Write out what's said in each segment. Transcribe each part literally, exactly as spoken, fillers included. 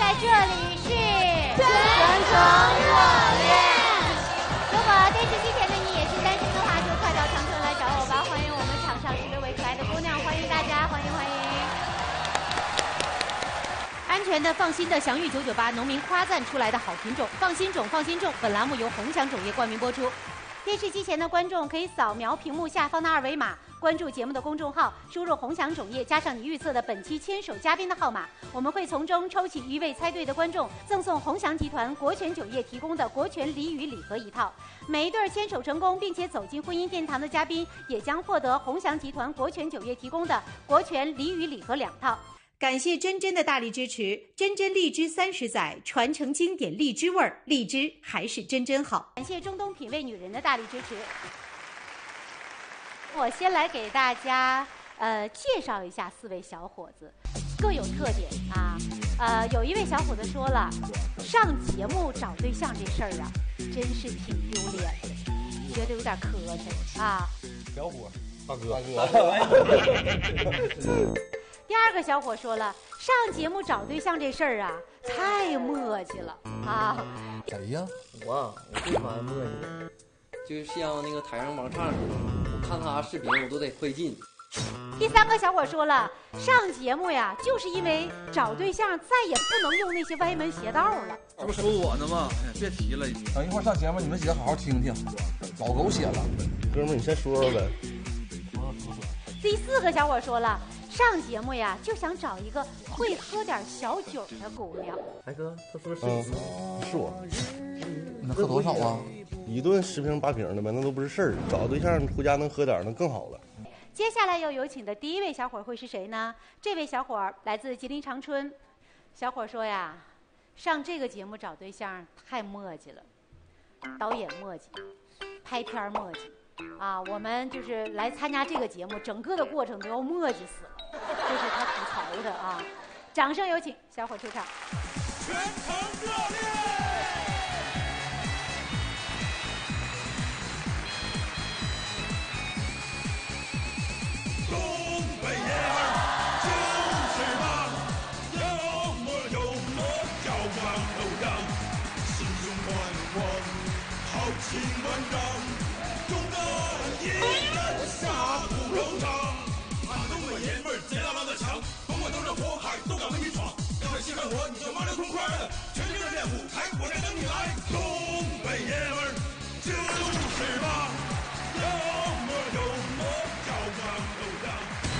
在这里是真诚热恋。 如果电视机前的你也是单身的话，就快到长春来找我吧！欢迎我们场上十六位可爱的姑娘，欢迎大家，欢迎欢迎！安全的、放心的，祥玉九九八农民夸赞出来的好品种，放心种，放心种。本栏目由鸿祥种业冠名播出。电视机前的观众可以扫描屏幕下方的二维码，关注节目的公众号，输入鸿祥种业，加上你预测的本期牵手嘉宾的号码，我们会从中抽取一位猜对的观众，赠送鸿祥集团国权酒业提供的国权俚语礼盒一套。每一对牵手成功并且走进婚姻殿堂的嘉宾，也将获得鸿祥集团国权酒业提供的国权俚语礼盒两套。感谢真真的大力支持，真真荔枝三十载，传承经典荔枝味儿，荔枝还是真真好。感谢中东品味女人的大力支持。我先来给大家呃介绍一下四位小伙子，各有特点啊。呃，有一位小伙子说了，上节目找对象这事儿啊，真是挺丢脸的，觉得有点磕碜啊。 小伙，大哥， 大哥。第二个小伙说了，上节目找对象这事儿啊，太磨叽了啊！ 谁呀？ 我啊，我最烦磨叽，就像那个台上王唱似的，我看他视频我都得费劲。 第三个小伙说了，上节目呀，就是因为找对象再也不能用那些歪门邪道了。 这不说我呢吗？哎，别提了。 等一会儿上节目，你们几个好好听听，老狗血了。 哥们儿，你先说说呗。 第四个小伙说了，上节目呀，就想找一个会喝点小酒的姑娘。 哎哥，他说是嗯，是我。 你能喝多少啊？ 一顿十瓶八瓶的呗，那都不是事儿。找对象回家能喝点，那更好了。 接下来要有请的第一位小伙会是谁呢？这位小伙来自吉林长春。小伙说呀，上这个节目找对象太磨叽了，导演磨叽，拍片磨叽。啊，我们就是来参加这个节目，整个的过程都要磨叽死了，这是他吐槽的啊！掌声有请小伙出场。 全程热烈。东北爷儿就是棒，要么有么脚往头扬，心胸宽广，豪情万丈。中的一人下不柔肠，俺东北爷们儿贼拉拉的强，甭管多少火海都敢为你闯。要是稀罕我，你就麻溜痛快的，全力的练舞台，我这等你来。东北爷们儿就是棒，要么有么脚往头扬。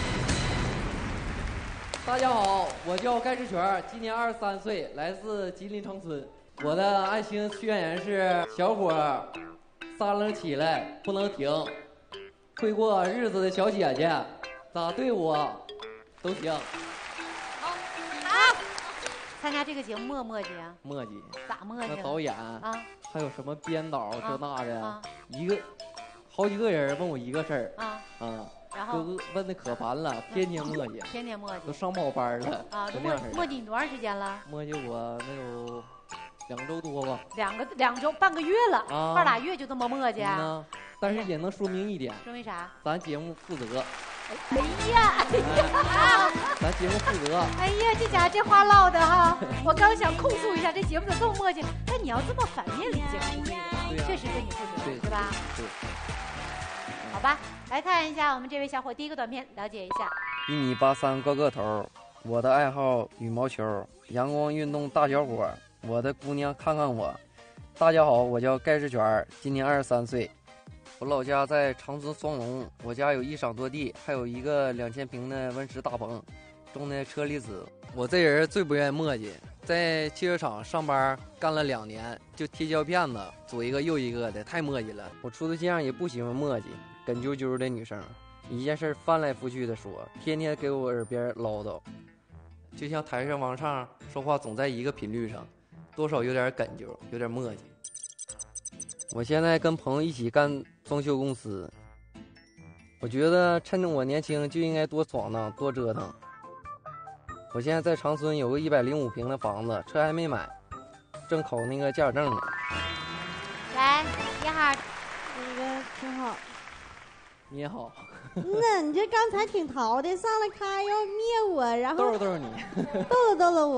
大家好，我叫盖世全，今年二十三岁，来自吉林长春。我的爱情宣言是：小伙撒楞起来不能停，会过日子的小姐姐，咋对我都行。 好，好。参加这个节目磨磨叽啊？ 磨叽。 咋磨叽？ 那导演啊， 还有什么编导这那的， 啊、 一个好几个人问我一个事儿啊啊， 然后都天的可烦了，天天磨叽， 天天磨叽， 都上报班了啊，都磨磨叽你多长时间了？ 磨叽我那有两周多吧， 两个两周半个月了， 啊， 半拉月就这么磨叽啊、 嗯？但是也能说明一点， 说明啥？ 咱节目负责。 哎呀，哎呀， 咱节目负责。 哎呀，这家伙这话唠的哈，我刚想控诉一下这节目怎么这么磨叽，但你要这么反面理解是对的， 对啊、 确实对你负责， 对对吧？ 对。 好吧，来看一下我们这位小伙第一个短片，了解一下。 一米八三高个头，我的爱好羽毛球，阳光运动大小伙，我的姑娘看看我。大家好，我叫盖世全，今年二十三岁。我老家在长春双龙，我家有一晌多地，还有一个两千平的温室大棚，种的车厘子。我这人最不愿意磨叽，在汽车厂上班干了两年，就贴胶片子，左一个右一个的，太磨叽了。我处对象也不喜欢磨叽，梗啾啾的女生，一件事翻来覆去的说，天天给我耳边唠叨，就像台上王唱说话总在一个频率上，多少有点梗啾，有点磨叽。我现在跟朋友一起干装修公司，我觉得趁着我年轻就应该多闯荡多折腾。我现在在长春有个一百零五平的房子，车还没买，正考那个驾驶证呢。 来，一号， 那个挺好。 你好。 那你这刚才挺淘的，上来咔要灭我，然后逗逗你， 逗逗逗逗我。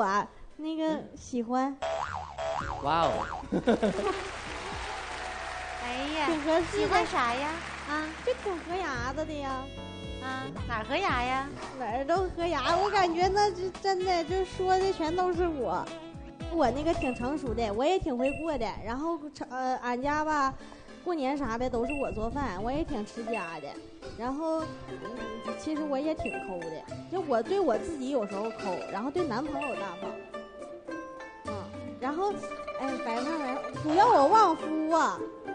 那个喜欢。 哇哦！ 哎呀， 挺合适的。 喜欢啥呀？啊， 这挺合牙子的呀。 啊，哪儿合牙呀？ 哪儿都合牙，我感觉那是真的，就说的全都是我。我那个挺成熟的，我也挺会过的。然后呃，俺家吧，过年啥的都是我做饭，我也挺持家的。然后，嗯，其实我也挺抠的，就我对我自己有时候抠，然后对男朋友大方。嗯，然后，哎，白胖白胖，主要我旺夫啊。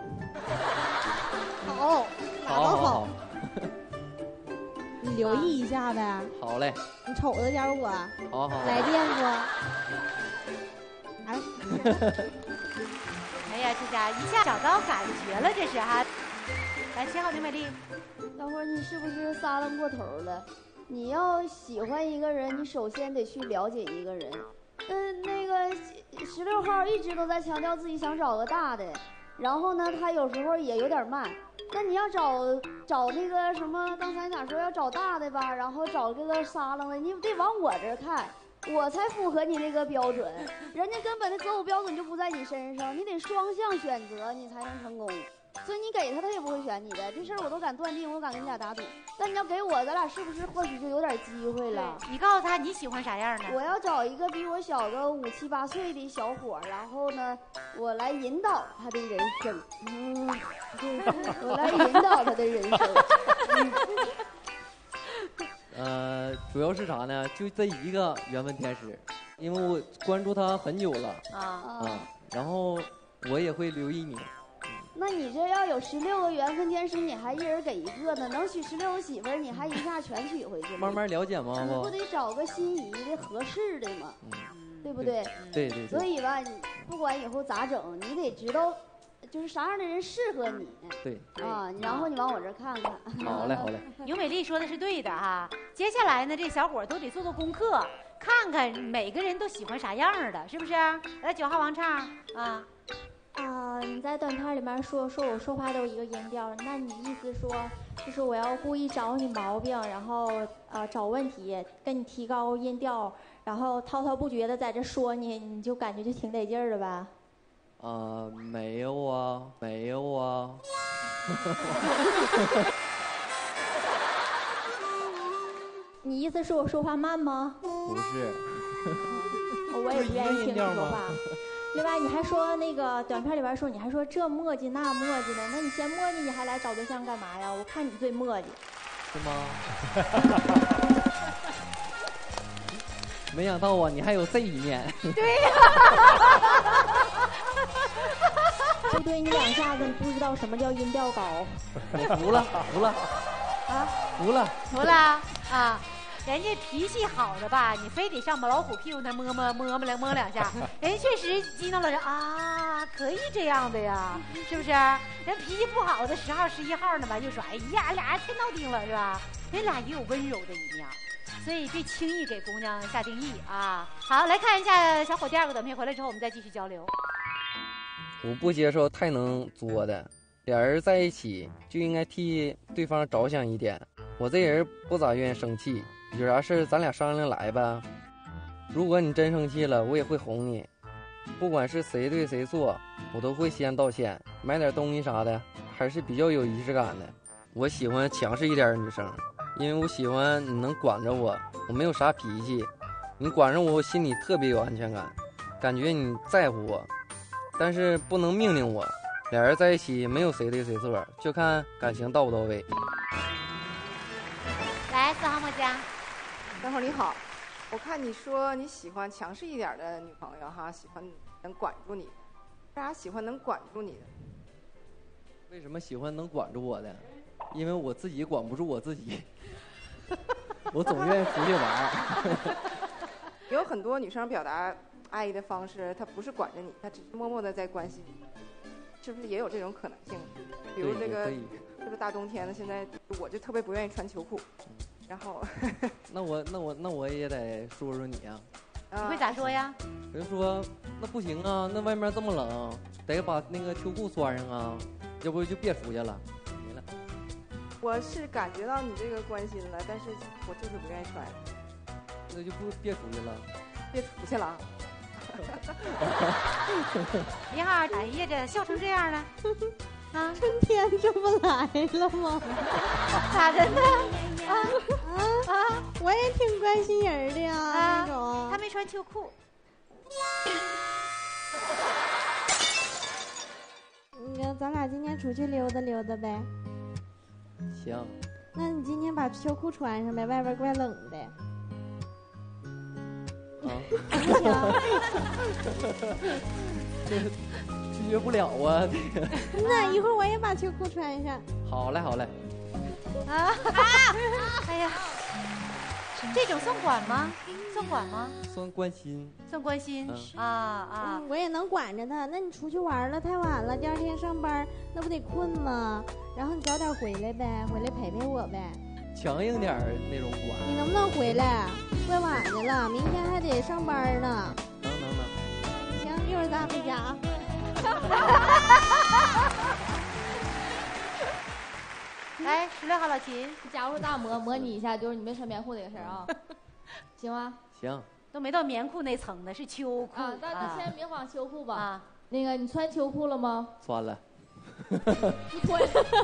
好，哪都好。好好你留意一下呗。 好嘞。 你瞅着点我。 好好。 来电不？ 哎。哎呀，这家一下找到感觉了，这是哈。来，七号牛美丽。 等会儿你是不是撒浪过头了？你要喜欢一个人，你首先得去了解一个人。嗯，那个十六号一直都在强调自己想找个大的，然后呢，他有时候也有点慢。那你要找找那个什么，刚才哪说要找大的吧，然后找这个撒浪的，你得往我这儿看，我才符合你那个标准。人家根本的择偶标准就不在你身上，你得双向选择，你才能成功。所以你给他，他也不会选你的。这事儿我都敢断定，我敢跟你俩打赌。但你要给我，咱俩是不是或许就有点机会了？ 你告诉他你喜欢啥样的？ 我要找一个比我小个五七八岁的小伙，然后呢，我来引导他的人生。嗯，我来引导他的人生。 呃，主要是啥呢？就这一个缘分天使，因为我关注他很久了啊啊，然后我也会留意你。 那你这要有十六个缘分天使，你还一人给一个呢？能娶十六个媳妇儿，你还一下全娶回去了？ 慢慢了解嘛， 你不得找个心仪的、合适的嘛？嗯、对不对？ 对 对, 对。 所以吧，你不管以后咋整，你得知道，就是啥样的人适合你。 对。 啊，然后你往我这儿看看。 好嘞，好嘞。 尤美丽说的是对的哈。接下来呢，这小伙都得做做功课，看看每个人都喜欢啥样的，是不是？来，九号王畅啊。 啊、呃，你在短片里面说说我说话都一个音调，那你意思说就是我要故意找你毛病，然后呃找问题，跟你提高音调，然后滔滔不绝的在这说你，你就感觉就挺得劲儿的吧？ 啊、呃，没有啊，没有啊。 你意思是我说话慢吗？ 不是。 我也不愿意听你说话。另外，你还说那个短片里边说，你还说这磨叽那磨叽的，那你嫌磨叽，你还来找对象干嘛呀？我看你最磨叽。 是吗？没想到啊，你还有这一面。 对呀。 就对你两下子，你不知道什么叫音调高。 我服了，服了。 啊？ 服了。 服了啊！人家脾气好的吧，你非得上老虎屁股那摸摸摸摸两摸两下，人家确实激怒了人啊，可以这样的呀，是不是？人脾气不好的十号、十一号呢吧，又说哎呀，俩人太闹挺了，是吧？人俩也有温柔的一面，所以别轻易给姑娘下定义啊。好，来看一下小伙第二个短片回来之后，我们再继续交流。 我不接受太能作的，俩人在一起就应该替对方着想一点。我这人不咋愿意生气。有啥事咱俩商量来呗。如果你真生气了，我也会哄你。不管是谁对谁错，我都会先道歉。买点东西啥的，还是比较有仪式感的。我喜欢强势一点的女生，因为我喜欢你能管着我，我没有啥脾气，你管着我，我心里特别有安全感，感觉你在乎我，但是不能命令我。俩人在一起没有谁对谁错，就看感情到不到位。 来，四号墨家。 等会儿你好，我看你说你喜欢强势一点的女朋友哈，喜欢能管住你，为啥喜欢能管住你的？ 为什么喜欢能管住我的？因为我自己管不住我自己，我总愿意出去玩。 有很多女生表达爱意的方式，她不是管着你，她只是默默的在关心你，是不是也有这种可能性？比如这个这个大冬天的，现在我就特别不愿意穿秋裤。然后， 那我那我那我也得说说你呀、 啊。你会咋说呀？ 人说那不行啊，那外面这么冷，得把那个秋裤穿上啊，要不就别出去了。没了。 我是感觉到你这个关心了，但是我就是不愿意穿。 那就不别出去了。 别出去了。 一号，哎呀，这笑成这样了，啊， 春天这不来了吗？ 咋的呢？啊啊啊！我也挺关心人的呀， 啊那种。 他没穿秋裤。 那咱俩今天出去溜达溜达呗。 行。 那你今天把秋裤穿上呗，外边怪冷的。 啊。 不行。 这拒绝不了啊，这个。 那一会儿我也把秋裤穿上。 好嘞，好嘞。 啊啊！哎呀，这种算管吗？算管吗？ 算关心。 算关心、 嗯、 啊啊、 嗯！我也能管着他。那你出去玩了太晚了，第二天上班那不得困吗？然后你早点回来呗，回来陪陪我呗。 强硬点那种管。 你能不能回来？怪晚的了，明天还得上班呢。 能能能。 行，一会儿咱回家啊。 来，十六号老秦， 加入大模模拟一下，就是你没穿棉裤这个事儿啊，行吗？ 行。 都没到棉裤那层呢，是秋裤啊。那你先模仿秋裤吧。 啊， 那个你穿秋裤了吗？ 穿了。 你脱。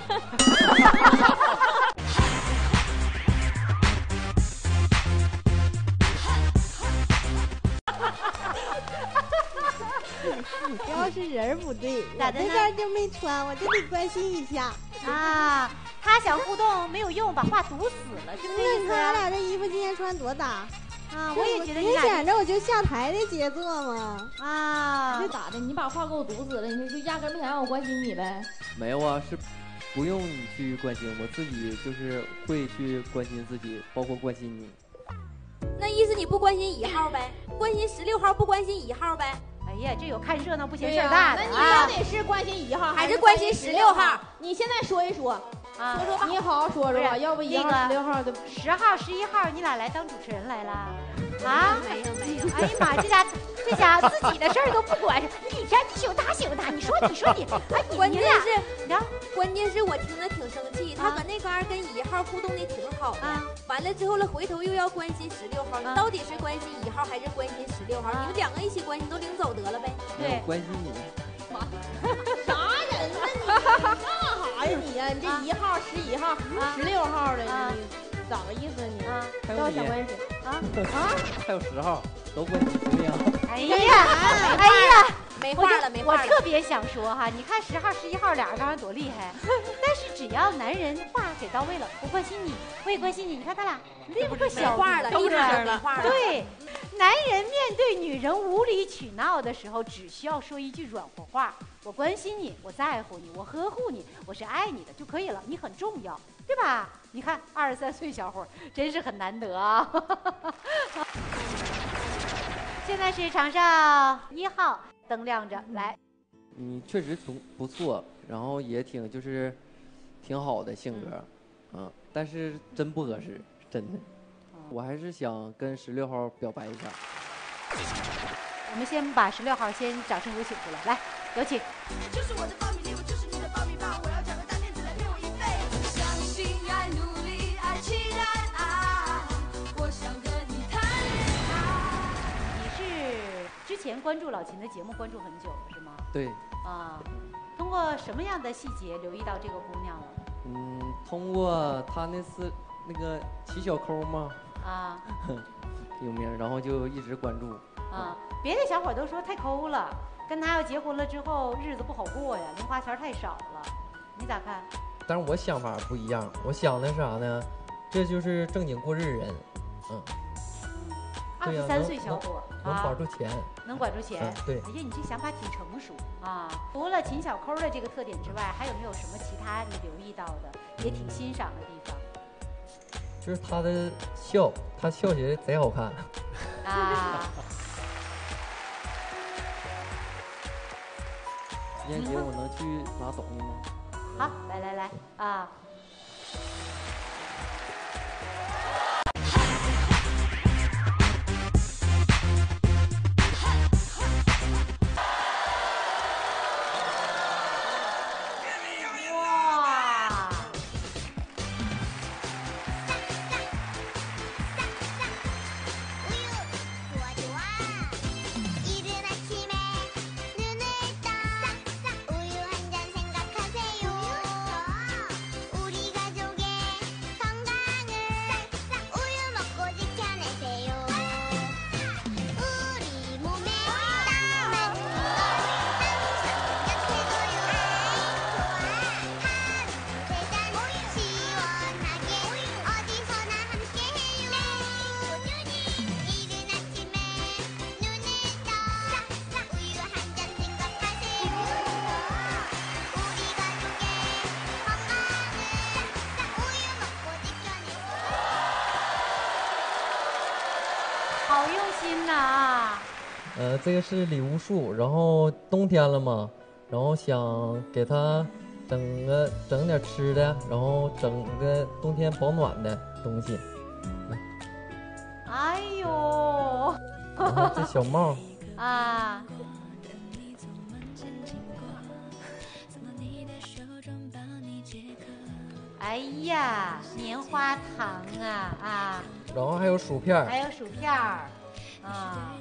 主要是人不对， 咋的呢？ 这边就没穿，我就得关心一下。 啊，他想互动没有用，把话堵死了，是不是这意思？ 那咱俩这衣服今天穿多搭啊！我也觉得明显着我就下台的节奏嘛。 啊， 这咋的？你把话给我堵死了，你就压根没想让我关心你呗？ 没有啊，是不用你去关心，我自己就是会去关心自己，包括关心你。 那意思你不关心一号呗？关心十六号，不关心一号呗？ 哎呀，这有看热闹不嫌事儿大的、啊、 那你到底是关心一号还是关心十六号？ 你现在说一说， 啊， 说说吧，你好好说说吧，要不一号、十六号的， 十号、十一号，你俩来当主持人来了？啊， 没有没有。 哎呀妈，这家这家自己的事儿都不管，你天你羞他羞他，你说你说你，哎，你关键是， 你看， 关键是我听着挺生气，他搁那嘎跟一号互动的挺好的，完了之后了回头又要关心十六号，你到底是关心一号还是关心十六号？你们两个一起关心都领走得了呗？ 对， 关心你。 妈，啥人呢你？干啥呀你呀？你这一号、十一号、十六号的，你咋个意思你？ 还有想关系啊啊？ 还有十号，都关心行不行？ 哎呀，哎呀， 没话了，没话了。我特别想说哈，你看十号、十一号俩人刚才多厉害，但是只要男人话给到位了，我关心你，我也关心你，你看他俩立刻消话了， 都这样了。 对，男人面对女人无理取闹的时候，只需要说一句软和话，我关心你，我在乎你，我呵护你，我是爱你的就可以了，你很重要，对吧？你看二十三岁小伙真是很难得啊。现在是场上一号灯亮着，来。 你确实不不错，然后也挺就是挺好的性格，嗯，嗯但是真不合适，真的。我还是想跟十六号表白一下。 我们先把十六号先掌声有请出来，来，有请。 就是我的爆米粒，我就是你的爆米棒，我要找个大骗子来骗我一辈子。相信爱，努力爱，期待爱，我想跟你谈恋爱。 你是之前关注老秦的节目关注很久了是吗？ 对。 啊，通过什么样的细节留意到这个姑娘了？ 嗯，通过她那次那个骑小抠嘛。 啊。 有名，然后就一直关注。 啊，别的小伙都说太抠了，跟他要结婚了之后日子不好过呀，零花钱太少了，你咋看？ 但是我想法不一样，我想的是啥呢？这就是正经过日人，嗯。 二十三岁小伙能管住钱， 能管住钱。 嗯，对。 哎呀，你这想法挺成熟啊！除了秦小抠的这个特点之外，还有没有什么其他你留意到的，也挺欣赏的地方？ 就是他的笑，他笑起来贼好看。 啊。 今天节我能去拿抖音吗？ 好，来来来啊！ 好用心呐！ 呃，这个是礼物树，然后冬天了嘛，然后想给它整个整点吃的，然后整个冬天保暖的东西。 哎呦， 然后这小帽啊。哎呀，棉花糖啊啊！ 然后还有薯片， 还有薯片儿啊。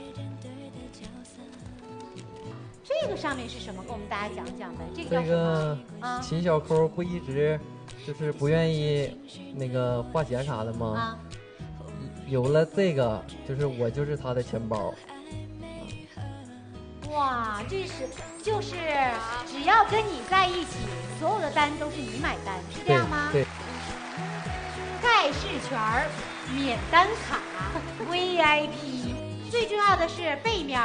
这个上面是什么？跟我们大家讲讲呗。这个叫这什么？ 个啊， 秦小抠不一直就是不愿意那个花钱啥的吗？ 啊， 有了这个，就是我就是他的钱包。 哇，这是就是只要跟你在一起，所有的单都是你买单，是这样吗？ 对。对盖世权儿免单卡 V I P， 最重要的是背面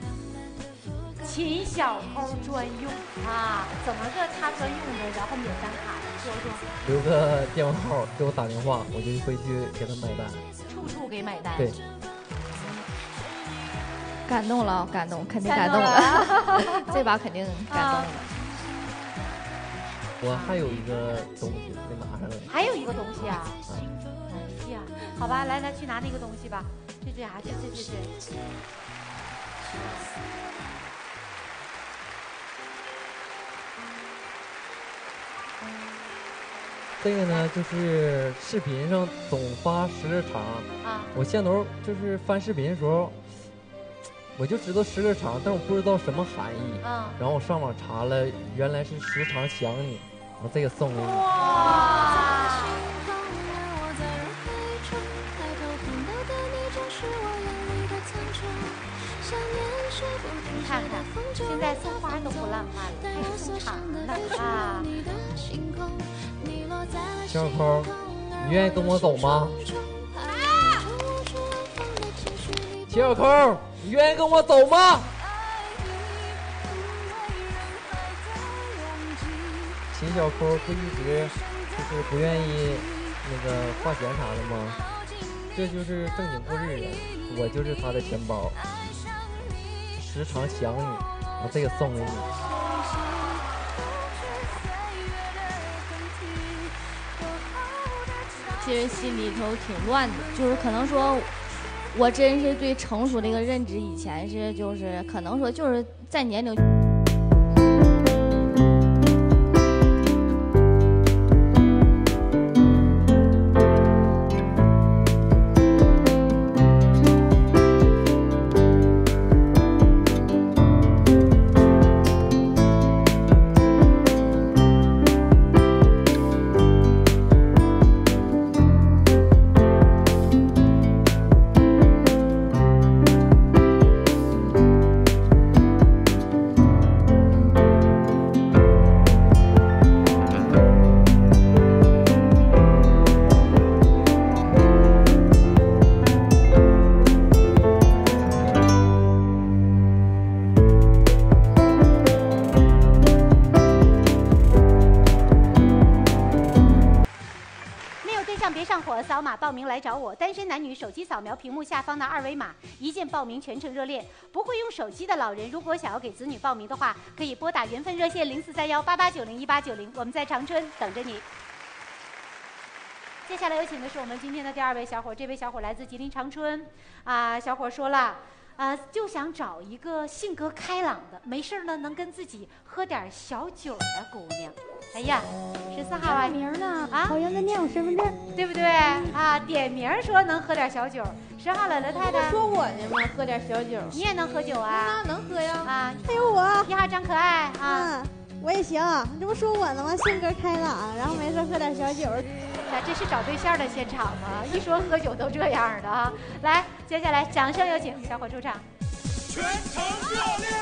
秦小抠专用啊，怎么个他专用的，然后免单卡的，说说。 留个电话号给我打电话，我就会去给他买单。 处处给买单。 对。 感动了，感动，肯定感动了，这把肯定感动了。 我还有一个东西没拿上来。 还有一个东西啊！哎呀，好吧，来来，去拿那个东西吧。这这啥？这这这这。 这个呢，就是视频上总发十个肠啊。 我线头就是翻视频的时候。我就知道十个肠，但我不知道什么含义。 嗯。 然后我上网查了，原来是时常想你。我这个送给你。 哇！你看看，现在送花都不浪漫了，还是送肠呢啊！ 小抠，你愿意跟我走吗？秦小抠，你愿意跟我走吗？秦小抠不一直就是不愿意那个花钱啥的吗？这就是正经过日子，我就是他的钱包，时常想你，我这个送给你。 其实心里头挺乱的，就是可能说。我真是对成熟的一个认知，以前是就是可能说就是在年龄。 扫码报名来找我，单身男女手机扫描屏幕下方的二维码，一键报名，全程热恋。不会用手机的老人，如果想要给子女报名的话，可以拨打缘分热线零四三幺八八九零一八九零，我们在长春等着你。接下来有请的是我们今天的第二位小伙，这位小伙来自吉林长春，啊，小伙说了。呃，就想找一个性格开朗的，没事呢能跟自己喝点小酒的姑娘。哎呀，十四号啊， 名呢？ 啊， 好像在念我身份证， 对不对？啊，点名说能喝点小酒。十号老刘太太说我呢吗？喝点小酒， 你也能喝酒啊？ 那能喝呀。 啊， 还有我。 一号张可爱啊， 嗯，我也行。你这不说我呢吗？性格开朗，然后没事喝点小酒。 那这是找对象的现场吗？一说喝酒都这样的啊！来，接下来掌声有请小伙出场。 全程热烈！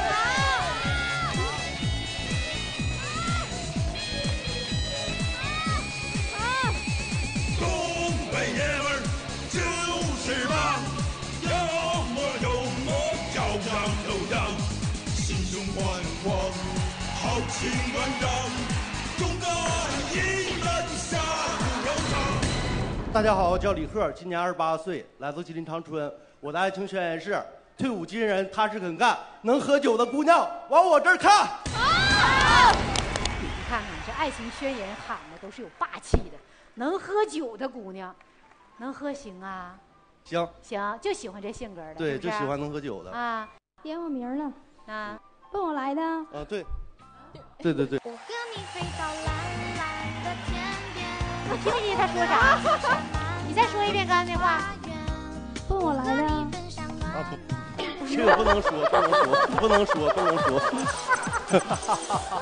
东北爷们儿就是棒，要么有么照样有样，心胸宽广，豪情万丈，勇敢一人下不了场。 大家好，我叫李贺，今年二十八岁，来自吉林长春。我的爱情宣言是：退伍军人踏实肯干，能喝酒的姑娘往我这儿看。 啊！你看看这爱情宣言喊的都是有霸气的，能喝酒的姑娘，能喝行啊？ 行行，就喜欢这性格的。 对， 是不是就喜欢能喝酒的。 啊， 点我名了啊， 奔我来的。 啊，对，对对对。 我和你飞到蓝蓝的天边。 我听没听他说啥？你再说一遍刚才那话。 奔我来的。 啊不，这个不能说，不能说，不能说，不能说。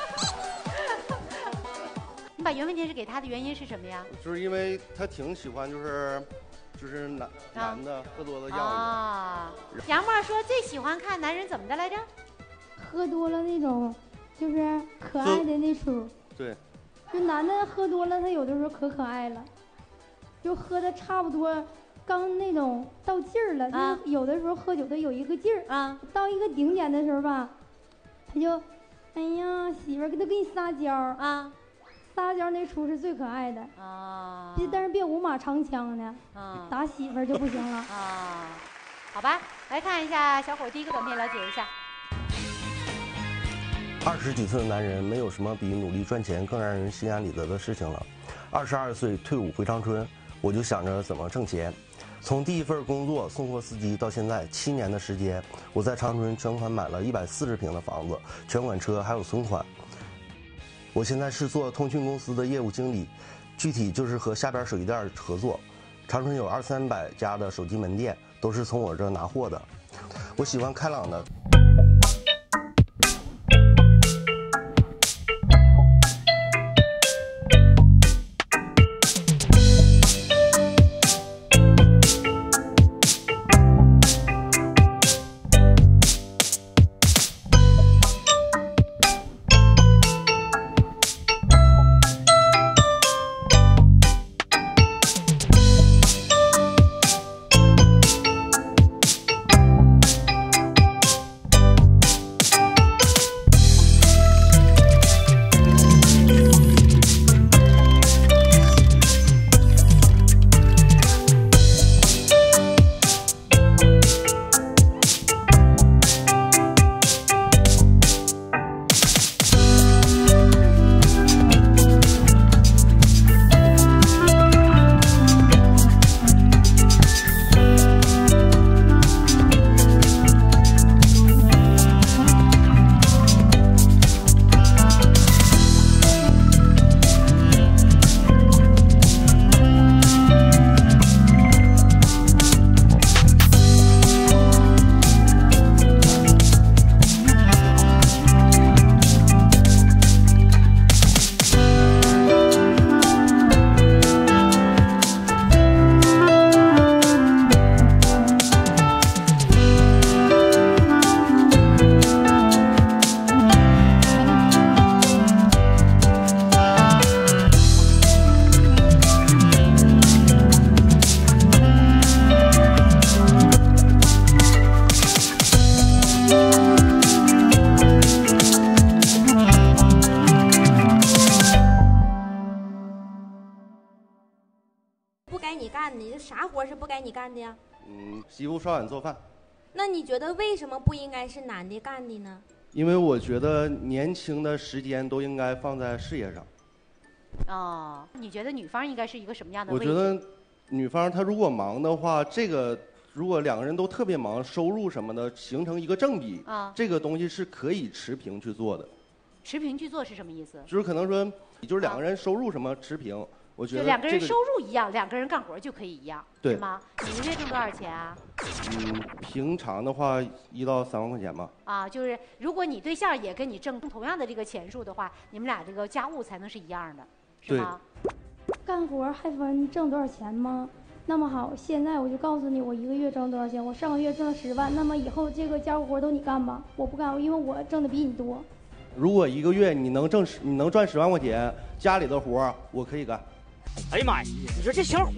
你把原文解释给他的原因是什么呀？ 就是因为他挺喜欢，就是就是男、啊、男的喝多的样子。 啊，杨默说最喜欢看男人怎么的来着？ 喝多了那种，就是可爱的那出。 对。 就男的喝多了，他有的时候可可爱了，就喝的差不多，刚那种到劲儿了。啊。有的时候喝酒他有一个劲儿。 啊。 到一个顶点的时候吧，他就，哎呀，媳妇儿，都给你撒娇。 啊。 撒娇那出是最可爱的啊， 但是别五马长枪的， 啊， 打媳妇儿就不行了啊。好吧，来看一下小伙第一个短片，了解一下。 二十几岁的男人，没有什么比努力赚钱更让人心安理得的事情了。二十二岁退伍回长春，我就想着怎么挣钱。从第一份工作送货司机到现在七年的时间，我在长春全款买了一百四十平的房子，全款车还有存款。我现在是做通讯公司的业务经理，具体就是和下边手机店合作。长春有二三百家的手机门店，都是从我这拿货的。我喜欢开朗的。 啥活是不该你干的呀？ 嗯，洗衣服、刷碗、做饭。 那你觉得为什么不应该是男的干的呢？ 因为我觉得年轻的时间都应该放在事业上。 哦，你觉得女方应该是一个什么样的位置？ 我觉得女方她如果忙的话，这个如果两个人都特别忙，收入什么的形成一个正比， 啊， 这个东西是可以持平去做的。 持平去做是什么意思？ 就是可能说，就是两个人收入什么持平。啊，我觉得、这个、 两个人收入一样，两个人干活就可以一样， 对是吗？你一个月挣多少钱啊？ 嗯，平常的话一到三万块钱吧。 啊，就是如果你对象也跟你挣同样的这个钱数的话，你们俩这个家务才能是一样的，是吗？ 干活还分挣多少钱吗？那么好，现在我就告诉你，我一个月挣多少钱。我上个月挣了十万，那么以后这个家务活都你干吧，我不干，因为我挣的比你多。 如果一个月你能挣十，你能赚十万块钱，家里的活我可以干。 哎呀妈呀！你说这小伙。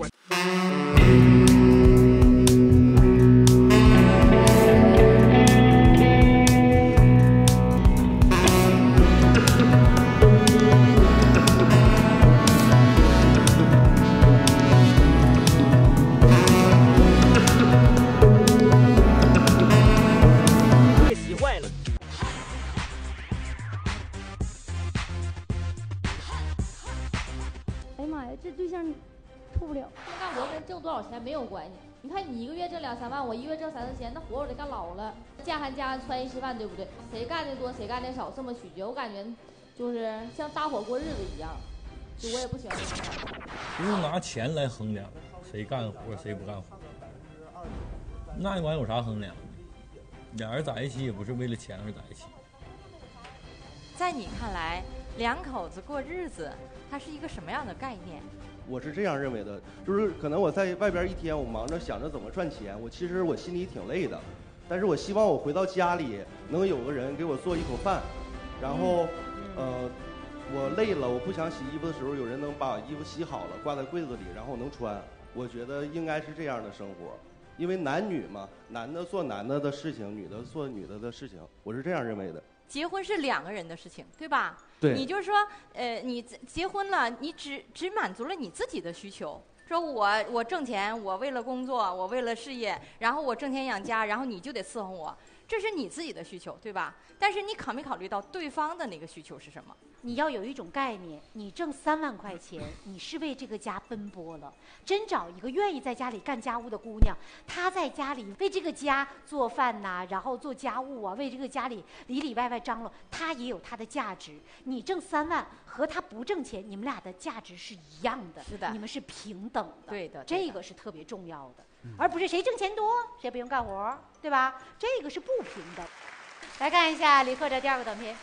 不了。 干活跟挣多少钱没有关系。你看你一个月挣两三万，我一个月挣三四千，那活我得干老了，家寒家寒穿衣吃饭，对不对？谁干的多谁干的少，这么取决，我感觉就是像大伙过日子一样，就我也不喜欢这样。 不是拿钱来衡量谁干活谁不干活，那玩意有啥衡量？俩人在一起也不是为了钱而在一起。 在你看来，两口子过日子，它是一个什么样的概念？ 我是这样认为的，就是可能我在外边一天，我忙着想着怎么赚钱，我其实我心里挺累的，但是我希望我回到家里能有个人给我做一口饭，然后，呃，我累了，我不想洗衣服的时候，有人能把衣服洗好了挂在柜子里，然后我能穿。我觉得应该是这样的生活，因为男女嘛，男的做男的的事情，女的做女的的事情，我是这样认为的。 结婚是两个人的事情，对吧？ 对。 你就是说，呃，你结婚了，你只只满足了你自己的需求。说我我挣钱，我为了工作，我为了事业，然后我挣钱养家，然后你就得伺候我，这是你自己的需求，对吧？但是你考没考虑到对方的那个需求是什么？ 你要有一种概念，你挣三万块钱，你是为这个家奔波了。真找一个愿意在家里干家务的姑娘，她在家里为这个家做饭呐、啊，然后做家务啊，为这个家里里里外外张罗，她也有她的价值。你挣三万和她不挣钱，你们俩的价值是一样的， 是的， 你们是平等的。 对的， 这个是特别重要的，嗯、而不是谁挣钱多谁不用干活，对吧？这个是不平等。来看一下李克的第二个短片。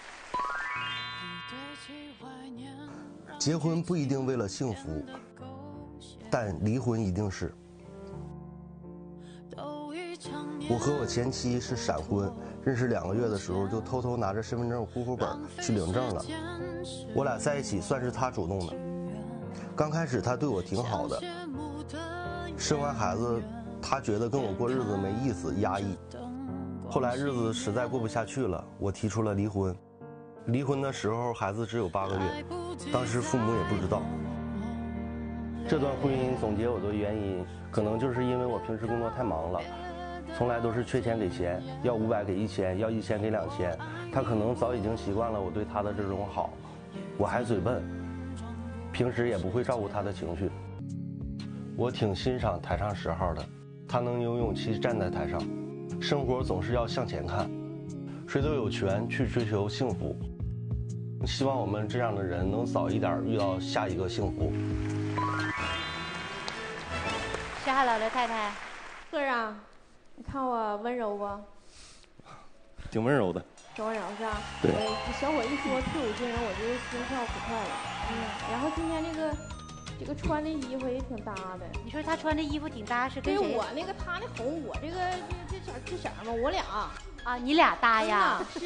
结婚不一定为了幸福，但离婚一定是。我和我前妻是闪婚，认识两个月的时候就偷偷拿着身份证、户口本去领证了。我俩在一起算是他主动的。刚开始他对我挺好的，生完孩子他觉得跟我过日子没意思，压抑。后来日子实在过不下去了，我提出了离婚。离婚的时候孩子只有八个月，当时父母也不知道。这段婚姻总结我的原因，可能就是因为我平时工作太忙了，从来都是缺钱给钱，要五百给一千，要一千给两千。他可能早已经习惯了我对他的这种好，我还嘴笨，平时也不会照顾他的情绪。我挺欣赏台上十号的，他能有勇气站在台上。生活总是要向前看，谁都有权去追求幸福。希望我们这样的人能早一点遇到下一个幸福。 十号老刘太太， 哥儿啊，你看我温柔不？ 挺温柔的。 挺温柔是吧？ 对。 这小伙一说退伍军人，我这个心跳可快了。嗯。然后今天这个这个穿的衣服也挺搭的。 你说他穿的衣服挺搭是跟谁？ 对我那个他那红，我这个这这色这色嘛，我俩啊，你俩搭呀？ 是。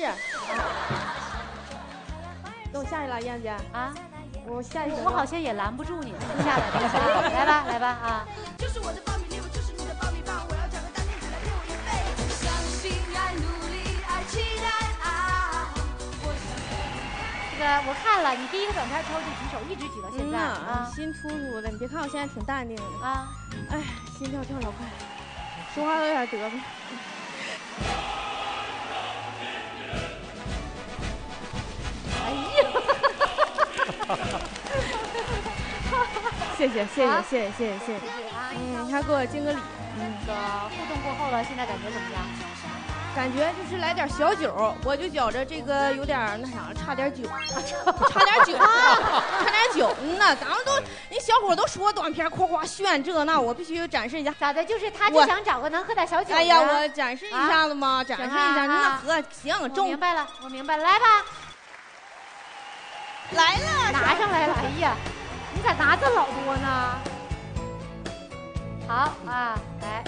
等我下去了，燕姐啊， 我下去。 我好像也拦不住你，下来吧，来吧，来吧啊！ 就是我的爆米粒，我就是你的爆米棒，我要找个大电子来骗我一辈子。相信爱，努力爱，期待啊！ 这个我看了，你第一个短片之后就举手，一直举到现在啊，心突突的。你别看我现在挺淡定的啊， 哎，心跳跳老快，说话都有点嘚瑟。 哎呀！ 谢谢谢谢谢谢谢谢谢谢，嗯，你还给我敬个礼。 那个互动过后了，现在感觉怎么样？ 感觉就是来点小酒，我就觉着这个有点那啥，差点酒，差点酒，差点酒。嗯呐，咱们都那小伙都说短片夸夸炫这那，我必须展示一下。 咋的？就是他就想找个能喝点小酒的。 哎呀，我展示一下子嘛，展示一下，那喝行，中。 明白了，我明白了，来吧。 来了， 拿上来了。哎呀，你咋拿这老多呢？好啊，来。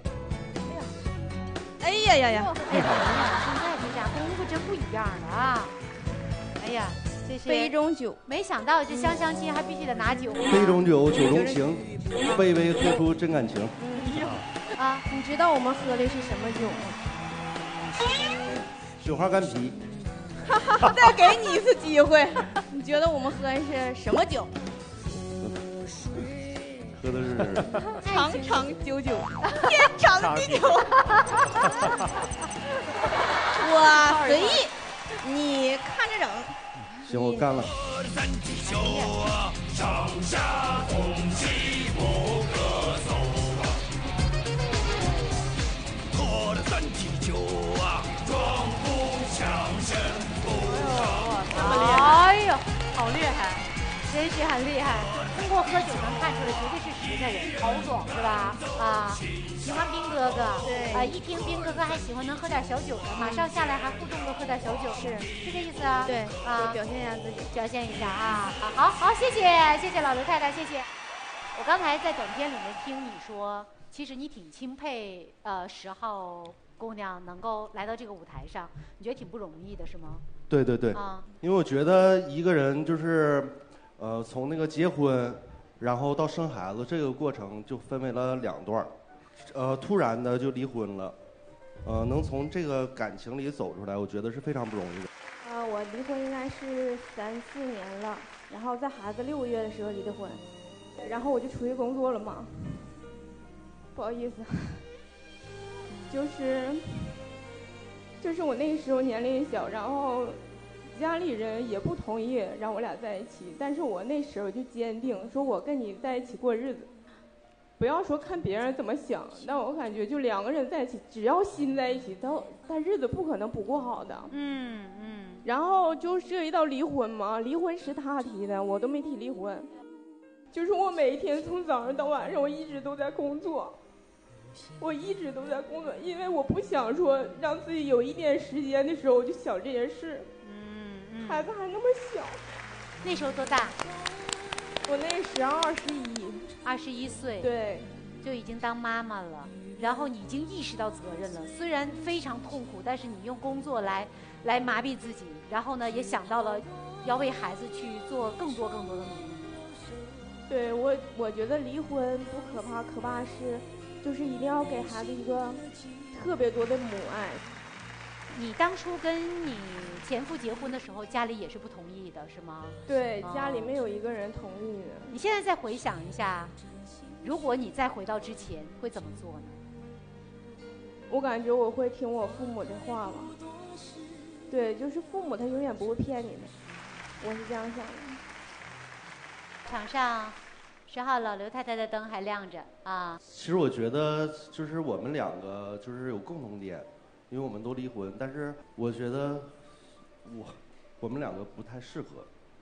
哎呀呀呀！ 哎呀，现在这家功夫真不一样了啊！哎呀，这是杯中酒， 没想到这相相亲还必须得拿酒。 杯中酒，酒中情，微微喝出真感情。 啊，你知道我们喝的是什么酒吗？ 雪花干啤。 再给你一次机会，你觉得我们喝的是什么酒？ 喝的是长长久久，天长地久。我随意，你看着整。 行，我干了。 三级球啊，上下同起不可走啊！拖着三级球啊，壮步强身不长。 哎呦，好厉害，真是很厉害。通过喝酒能看出来，绝对是实在人，豪爽是吧？啊，喜欢兵哥哥，对，啊，一听兵哥哥还喜欢能喝点小酒的，马上下来还互动着喝点小酒，是是这意思啊？ 对， 啊， 表现一下自己， 表现一下啊！好好，谢谢谢谢老刘太太，谢谢。我刚才在短片里面听你说，其实你挺钦佩呃十号姑娘能够来到这个舞台上，你觉得挺不容易的是吗？ 对对对， 啊， 因为我觉得一个人就是，呃，从那个结婚，然后到生孩子这个过程就分为了两段儿，呃，突然的就离婚了，呃，能从这个感情里走出来，我觉得是非常不容易的。 呃，我离婚应该是三四年了，然后在孩子六个月的时候离的婚，然后我就出去工作了嘛。不好意思，就是。就是我那个时候年龄小，然后家里人也不同意让我俩在一起，但是我那时候就坚定说我跟你在一起过日子，不要说看别人怎么想，但我感觉就两个人在一起，只要心在一起，都但日子不可能不过好的。 嗯嗯。 然后就涉及到离婚嘛，离婚是他提的，我都没提离婚。就是我每一天从早上到晚上，我一直都在工作。我一直都在工作，因为我不想说让自己有一点时间的时候我就想这件事。 嗯嗯。 孩子还那么小， 那时候多大？ 我那时候二十一， 二十一岁。 对， 就已经当妈妈了，然后你已经意识到责任了。虽然非常痛苦，但是你用工作来来麻痹自己，然后呢，也想到了要为孩子去做更多更多的努力。 对我，我觉得离婚不可怕，可怕是。就是一定要给孩子一个特别多的母爱。 你当初跟你前夫结婚的时候，家里也是不同意的，是吗？ 对，哦、家里没有一个人同意的。 你现在再回想一下，如果你再回到之前，会怎么做呢？ 我感觉我会听我父母的话吧。对，就是父母他永远不会骗你的，我是这样想的。 场上。十号老刘太太的灯还亮着啊！ 其实我觉得就是我们两个就是有共同点，因为我们都离婚，但是我觉得我我们两个不太适合。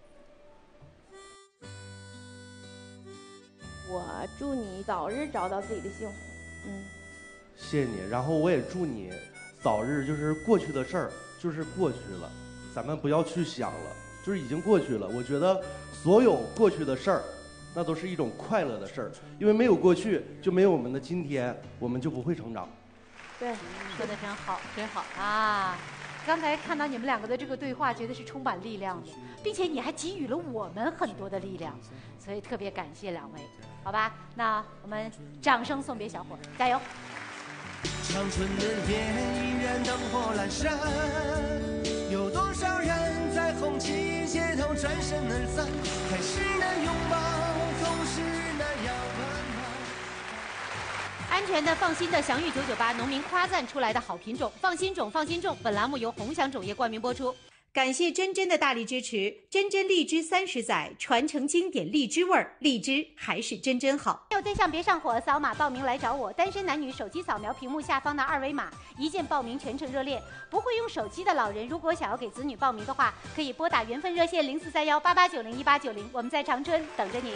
我祝你早日找到自己的幸福。嗯， 谢谢你，然后我也祝你早日就是过去的事儿就是过去了，咱们不要去想了，就是已经过去了。我觉得所有过去的事儿。那都是一种快乐的事儿，因为没有过去，就没有我们的今天，我们就不会成长。 对，说的真好，真好啊！刚才看到你们两个的这个对话，觉得是充满力量的，并且你还给予了我们很多的力量，所以特别感谢两位，好吧？那我们掌声送别小伙，加油！ 长春的夜依然灯火阑珊，有多少人在红旗街头转身而散？开始的拥抱总是那样温暖。 安全的、放心的，祥玉九九八农民夸赞出来的好品种，放心种，放心种。本栏目由鸿祥种业冠名播出。感谢真真的大力支持，真真荔枝三十载，传承经典荔枝味儿，荔枝还是真真好。没有对象别上火，扫码报名来找我。单身男女手机扫描屏幕下方的二维码，一键报名，全程热恋。不会用手机的老人，如果想要给子女报名的话，可以拨打缘分热线零四三幺八八九零一八九零，我们在长春等着你。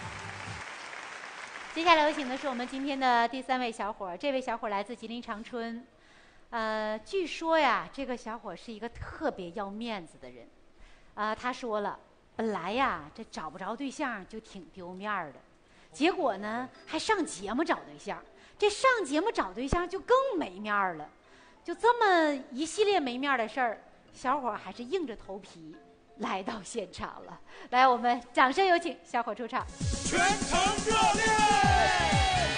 接下来有请的是我们今天的第三位小伙，这位小伙来自吉林长春。呃，据说呀，这个小伙是一个特别要面子的人。啊、呃，他说了，本来呀，这找不着对象就挺丢面的，结果呢，还上节目找对象，这上节目找对象就更没面了。就这么一系列没面的事儿，小伙还是硬着头皮来到现场了。来，我们掌声有请小伙出场。 全程热烈！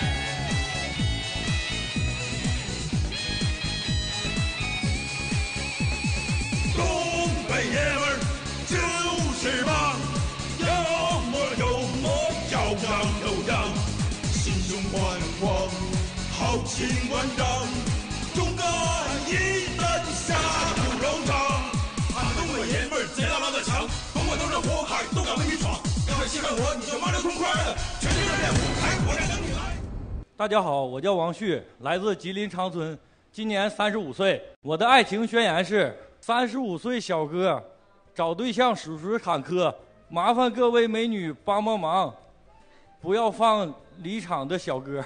东北爷们儿就是棒，要么有么要样有样，心胸宽广，豪情万丈，勇敢一担下不容长，俺们东北爷们儿贼拉拉的强。 看我，你就麻溜痛快的，全世界变舞台，我来等你来。 大家好，我叫王旭，来自吉林长春，今年三十五岁。我的爱情宣言是：三十五岁小哥，找对象属实坎坷，麻烦各位美女帮帮忙，不要放离场的小歌。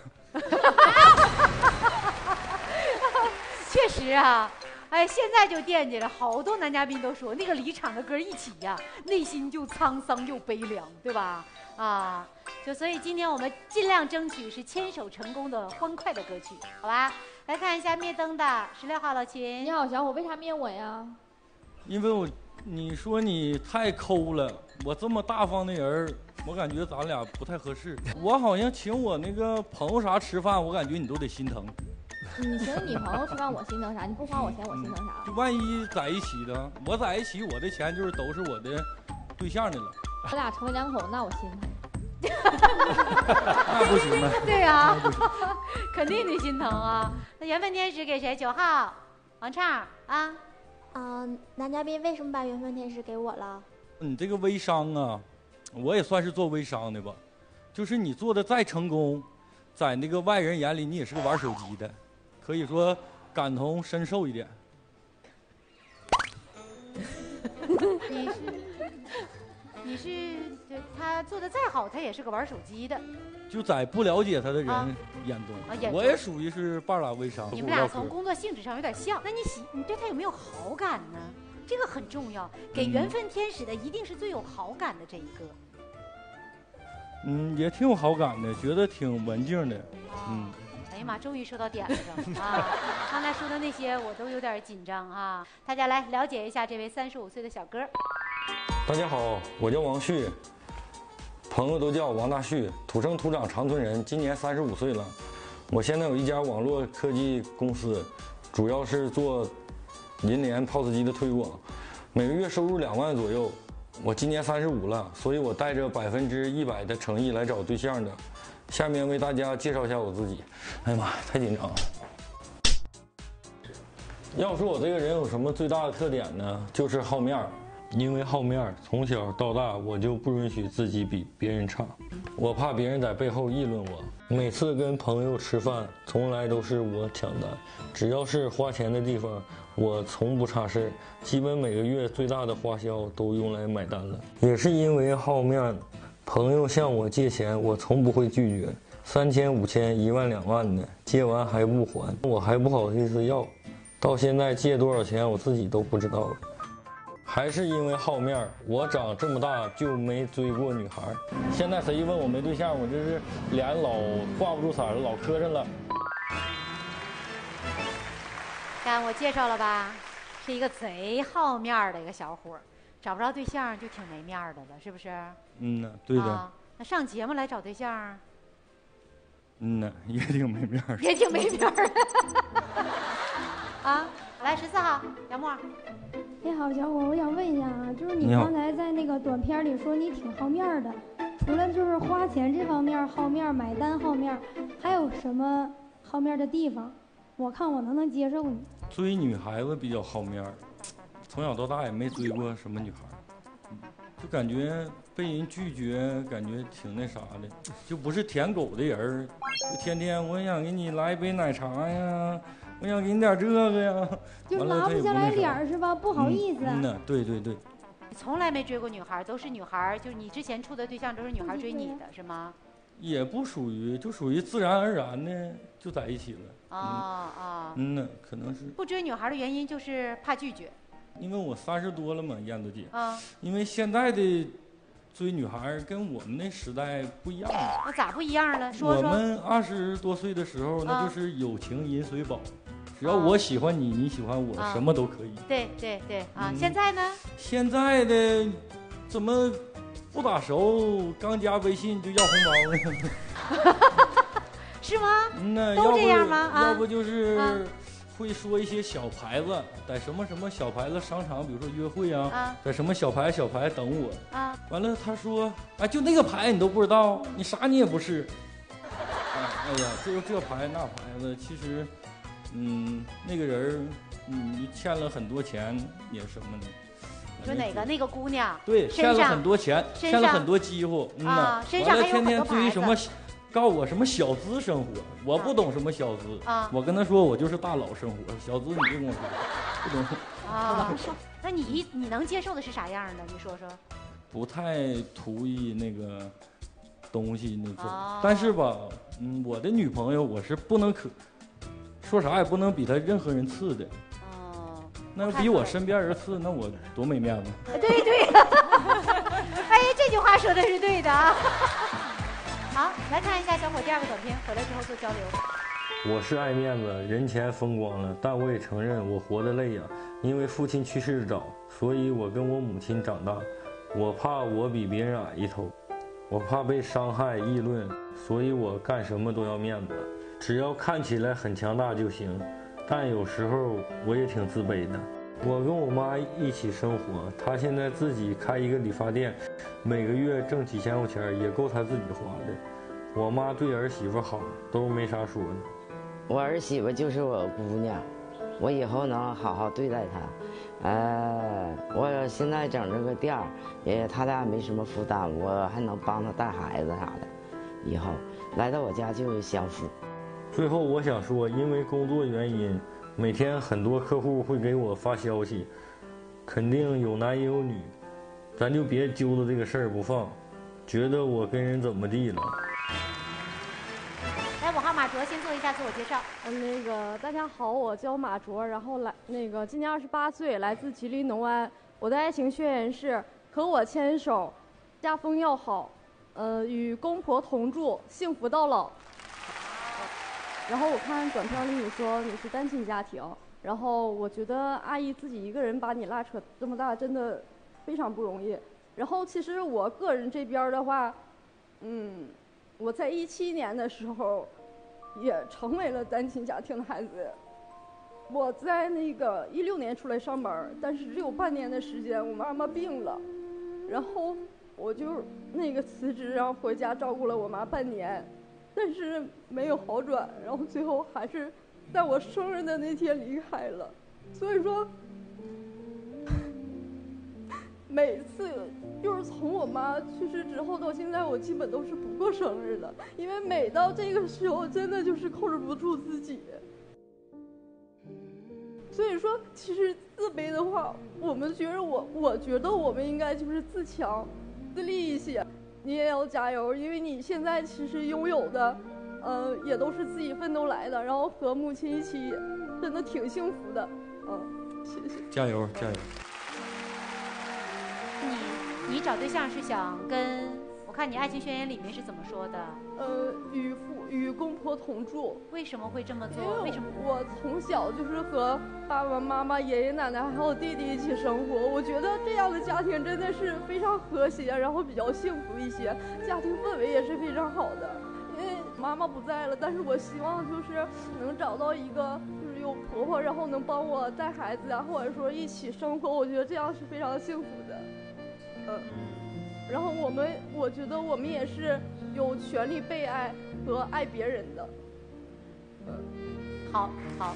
确实啊，哎，现在就惦记了，好多男嘉宾都说那个离场的歌一起呀、啊，内心就沧桑又悲凉，对吧？啊，就所以今天我们尽量争取是牵手成功的欢快的歌曲，好吧？来看一下灭灯的十六号老秦。 你好，小伙，为啥灭我呀？ 因为我你说你太抠了，我这么大方的人，我感觉咱俩不太合适。我好像请我那个朋友啥吃饭，我感觉你都得心疼。 你请你朋友吃饭，我心疼啥？你不花我钱，我心疼啥？ 就万一在一起的，我在一起，我的钱就是都是我的对象的了。 我俩成为两口，那我心疼。 那不行啊。 对呀、啊，肯定得心疼啊。那缘分天使给谁？九号，王畅啊。 啊、呃，男嘉宾为什么把缘分天使给我了？ 你这个微商啊，我也算是做微商的吧。就是你做的再成功，在那个外人眼里，你也是个玩手机的。可以说感同身受一点。 你是你是就他做的再好，他也是个玩手机的。 就在不了解他的人眼中， 啊、眼中我也属于是半拉微商。 你们俩从工作性质上有点像，那你喜你对他有没有好感呢？这个很重要。给缘分天使的一定是最有好感的这一个。 嗯，也挺有好感的，觉得挺文静的。嗯。 哎呀妈，终于说到点子上啊！刚才说的那些我都有点紧张啊。大家来了解一下这位三十五岁的小哥。 大家好，我叫王旭，朋友都叫王大旭，土生土长长春人，今年三十五岁了。我现在有一家网络科技公司，主要是做银联 P O S 机的推广，每个月收入两万左右。我今年三十五了，所以我带着百分之一百的诚意来找对象的。下面为大家介绍一下我自己。哎呀妈，太紧张了。要说我这个人有什么最大的特点呢？就是好面儿。因为好面儿，从小到大我就不允许自己比别人差，我怕别人在背后议论我。每次跟朋友吃饭，从来都是我抢单，只要是花钱的地方，我从不差事，基本每个月最大的花销都用来买单了。也是因为好面儿。朋友向我借钱，我从不会拒绝，三千、五千、一万、两万的，借完还不还，我还不好意思要。到现在借多少钱，我自己都不知道了。还是因为好面儿，我长这么大就没追过女孩。现在谁一问我没对象，我这是脸老挂不住色了，老磕碜了。 看我介绍了吧，是一个贼好面儿的一个小伙儿。找不着对象就挺没面儿的了，是不是？ 嗯呐，对的、 啊。那上节目来找对象， 嗯呐，也挺没面儿， 也挺没面儿的。啊，来十四号，杨默。 你好，小伙，我想问一下啊，就是你刚才在那个短片里说你挺好面儿的，除了就是花钱这方面好面儿、买单好面儿，还有什么好面儿的地方？我看我能不能接受你。 追女孩子比较好面儿。从小到大也没追过什么女孩，就感觉被人拒绝，感觉挺那啥的，就不是舔狗的人，就天天我想给你来一杯奶茶呀，我想给你点这个呀， 就拉不下来脸是吧？不好意思。 嗯呐，对对对。 你从来没追过女孩，都是女孩，就是你之前处的对象都是女孩追你的，是吗？ 也不属于，就属于自然而然的就在一起了。 啊啊。 嗯呐，可能是。 不追女孩的原因就是怕拒绝。 因为我三十多了嘛，燕子姐。 啊。 因为现在的追女孩跟我们那时代不一样了。 那咋不一样了？说说。 我们二十多岁的时候，那就是友情饮水饱，只要我喜欢你，你喜欢我，什么都可以。 对对对啊！现在呢？ 现在的怎么不打熟，刚加微信就要红包呢？ 是吗？ 嗯呐， 都这样吗？啊。 要不就是。会说一些小牌子，在什么什么小牌子商场，比如说约会啊， 啊在什么小牌小牌等我啊。 完了，他说，哎，就那个牌你都不知道，你啥你也不是。啊，哎呀，这这牌那牌子，其实，嗯，那个人，你欠了很多钱也什么的， 你说哪个？那个姑娘对，欠了很多钱， 身欠了很多饥户，嗯呐， 完了天天追什么，告我什么小资生活，我不懂什么小资啊， 我跟他说我就是大佬生活，小资你别跟我说，不懂啊。那你你能接受的是啥样的？你说说。 不太图意那个东西那种， 哦、 但是吧，嗯，我的女朋友我是不能可说啥也不能比她任何人次的。 哦， 那比我身边人次，那我多没面子。 对对。哎，这句话说的是对的啊。好，来看一下小伙第二个短片，回来之后做交流。 我是爱面子，人前风光了，但我也承认我活得累呀。因为父亲去世早，所以我跟我母亲长大。我怕我比别人矮一头，我怕被伤害议论，所以我干什么都要面子，只要看起来很强大就行。但有时候我也挺自卑的。我跟我妈一起生活，她现在自己开一个理发店，每个月挣几千块钱，也够她自己花的。我妈对儿媳妇好，都没啥说的。 我儿媳妇就是我姑娘，我以后能好好对待她。呃，我现在整这个店儿，也他俩没什么负担，我还能帮他带孩子啥的。以后来到我家就相夫。 最后我想说，因为工作原因，每天很多客户会给我发消息，肯定有男也有女，咱就别揪着这个事儿不放，觉得我跟人怎么地了。 来，我号马卓先做一下自我介绍。 嗯，那个大家好，我叫马卓，然后来那个今年二十八岁，来自吉林农安。我的爱情宣言是：和我牵手，家风要好，呃，与公婆同住，幸福到老。然后我看短片里你说你是单亲家庭，然后我觉得阿姨自己一个人把你拉扯这么大，真的非常不容易。然后其实我个人这边的话，嗯，我在一七年的时候也成为了单亲家庭的孩子。我在那个一六年出来上班，但是只有半年的时间，我妈妈病了，然后我就那个辞职，然后回家照顾了我妈半年，但是没有好转，然后最后还是在我生日的那天离开了。所以说，每次就是从我妈去世之后到现在，我基本都是不过生日的，因为每到这个时候，真的就是控制不住自己。所以说，其实自卑的话，我们觉得我，我觉得我们应该就是自强、自立一些。你也要加油，因为你现在其实拥有的，呃，也都是自己奋斗来的。然后和母亲一起，真的挺幸福的。嗯，谢谢。 加油，加油。 你你找对象是想跟？我看你爱情宣言里面是怎么说的？ 呃，与父与公婆同住。 为什么会这么做？为什么？ 我从小就是和爸爸妈妈、爷爷奶奶还有弟弟一起生活，我觉得这样的家庭真的是非常和谐，然后比较幸福一些，家庭氛围也是非常好的。因为妈妈不在了，但是我希望就是能找到一个就是有婆婆，然后能帮我带孩子啊，或者说一起生活，我觉得这样是非常幸福的。嗯。然后我们，我觉得我们也是有权利被爱和爱别人的。 嗯，好，好。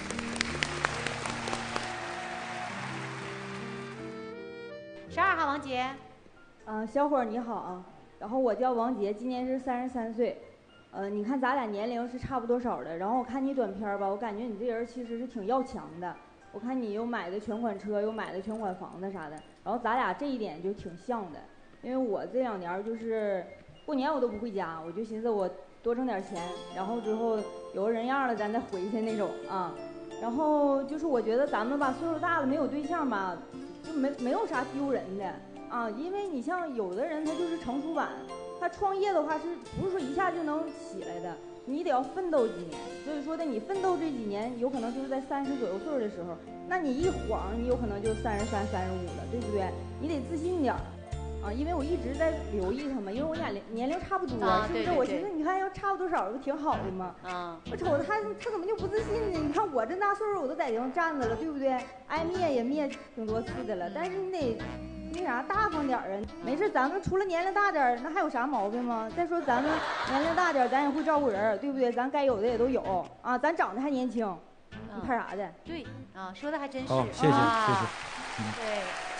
十二号王杰， 呃，小伙儿你好啊，然后我叫王杰，今年是三十三岁，呃，你看咱俩年龄是差不多少的，然后我看你短片吧，我感觉你这人其实是挺要强的，我看你又买的全款车，又买的全款房子啥的，然后咱俩这一点就挺像的。因为我这两年就是过年我都不回家，我就寻思我多挣点钱，然后之后有个人样了咱再回去那种啊。然后就是我觉得咱们吧岁数大了没有对象吧，就没没有啥丢人的啊。因为你像有的人他就是成熟版，他创业的话是不是说一下就能起来的？你得要奋斗几年。所以说的你奋斗这几年，有可能就是在三十左右岁的时候，那你一晃你有可能就三十三、三十五了，对不对？你得自信点。啊，因为我一直在留意他们，因为我年龄年龄差不多， 啊、 是不是？我寻思，你看要差不多少不挺好的吗？ 啊， 我瞅着他，他怎么就不自信呢？你看我这大岁数，我都在地方站着了，对不对？挨灭也灭挺多次的了，但是你得那啥大方点啊。没事，咱们除了年龄大点，那还有啥毛病吗？再说咱们年龄大点，咱也会照顾人，对不对？咱该有的也都有啊，咱长得还年轻，你怕啥的？ 对啊，说的还真是。 好，谢谢谢谢。 对，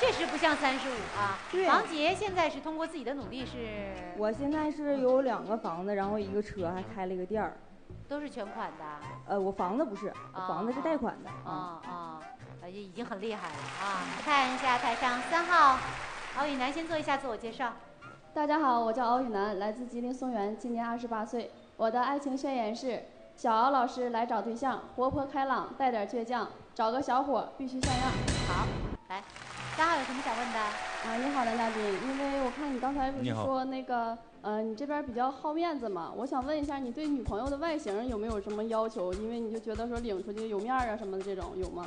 确实不像三十五啊。 对王杰现在是通过自己的努力是， 我现在是有两个房子，然后一个车，还开了一个店儿。 都是全款的。 呃，我房子不是，我房子是贷款的。 啊啊，呃，已经很厉害了啊！看一下台上三号敖宇楠，先做一下自我介绍。 大家好，我叫敖宇楠，来自吉林松原，今年二十八岁。我的爱情宣言是：小敖老师来找对象，活泼开朗，带点倔强，找个小伙必须像样。 好，来，三号有什么想问的？ 啊，你好，男嘉宾，因为我看你刚才不是说那个，呃，你这边比较好面子嘛，我想问一下，你对女朋友的外形有没有什么要求？因为你就觉得说领出去有面啊什么的这种有吗？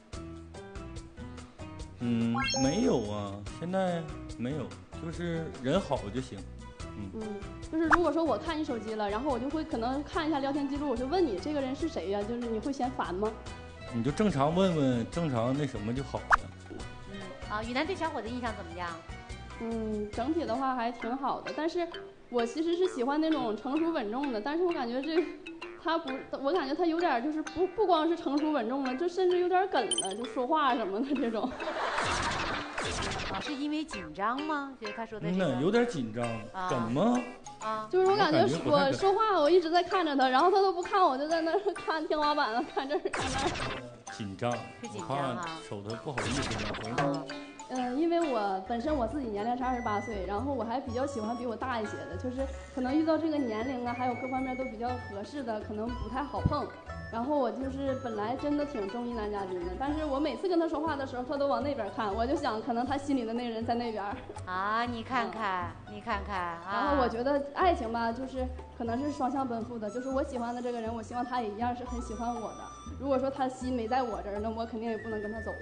嗯，没有啊，现在没有，就是人好就行。 嗯，嗯，就是如果说我看你手机了，然后我就会可能看一下聊天记录，我就问你这个人是谁呀？就是你会嫌烦吗？ 你就正常问问，正常那什么就好了。 嗯，啊，宇楠对小伙子印象怎么样？ 嗯，整体的话还挺好的，但是我其实是喜欢那种成熟稳重的，但是我感觉这他不，我感觉他有点就是不不光是成熟稳重了，就甚至有点梗了，就说话什么的这种。 啊，是因为紧张吗？就是他说的这个。 嗯，有点紧张， 啊梗吗？ 啊， 就是我感觉我我说话我一直在看着他，然后他都不看我，就在那儿看天花板了，看这儿看那儿。 紧张， 是紧我张啊看瞅他不好意思呢。 嗯，因为我本身我自己年龄是二十八岁，然后我还比较喜欢比我大一些的，就是可能遇到这个年龄啊，还有各方面都比较合适的，可能不太好碰。然后我就是本来真的挺中意男嘉宾的，但是我每次跟他说话的时候，他都往那边看，我就想可能他心里的那个人在那边。 啊，你看看，嗯、你看看啊。 然后我觉得爱情吧，就是可能是双向奔赴的，就是我喜欢的这个人，我希望他也一样是很喜欢我的。如果说他心没在我这儿，那我肯定也不能跟他走。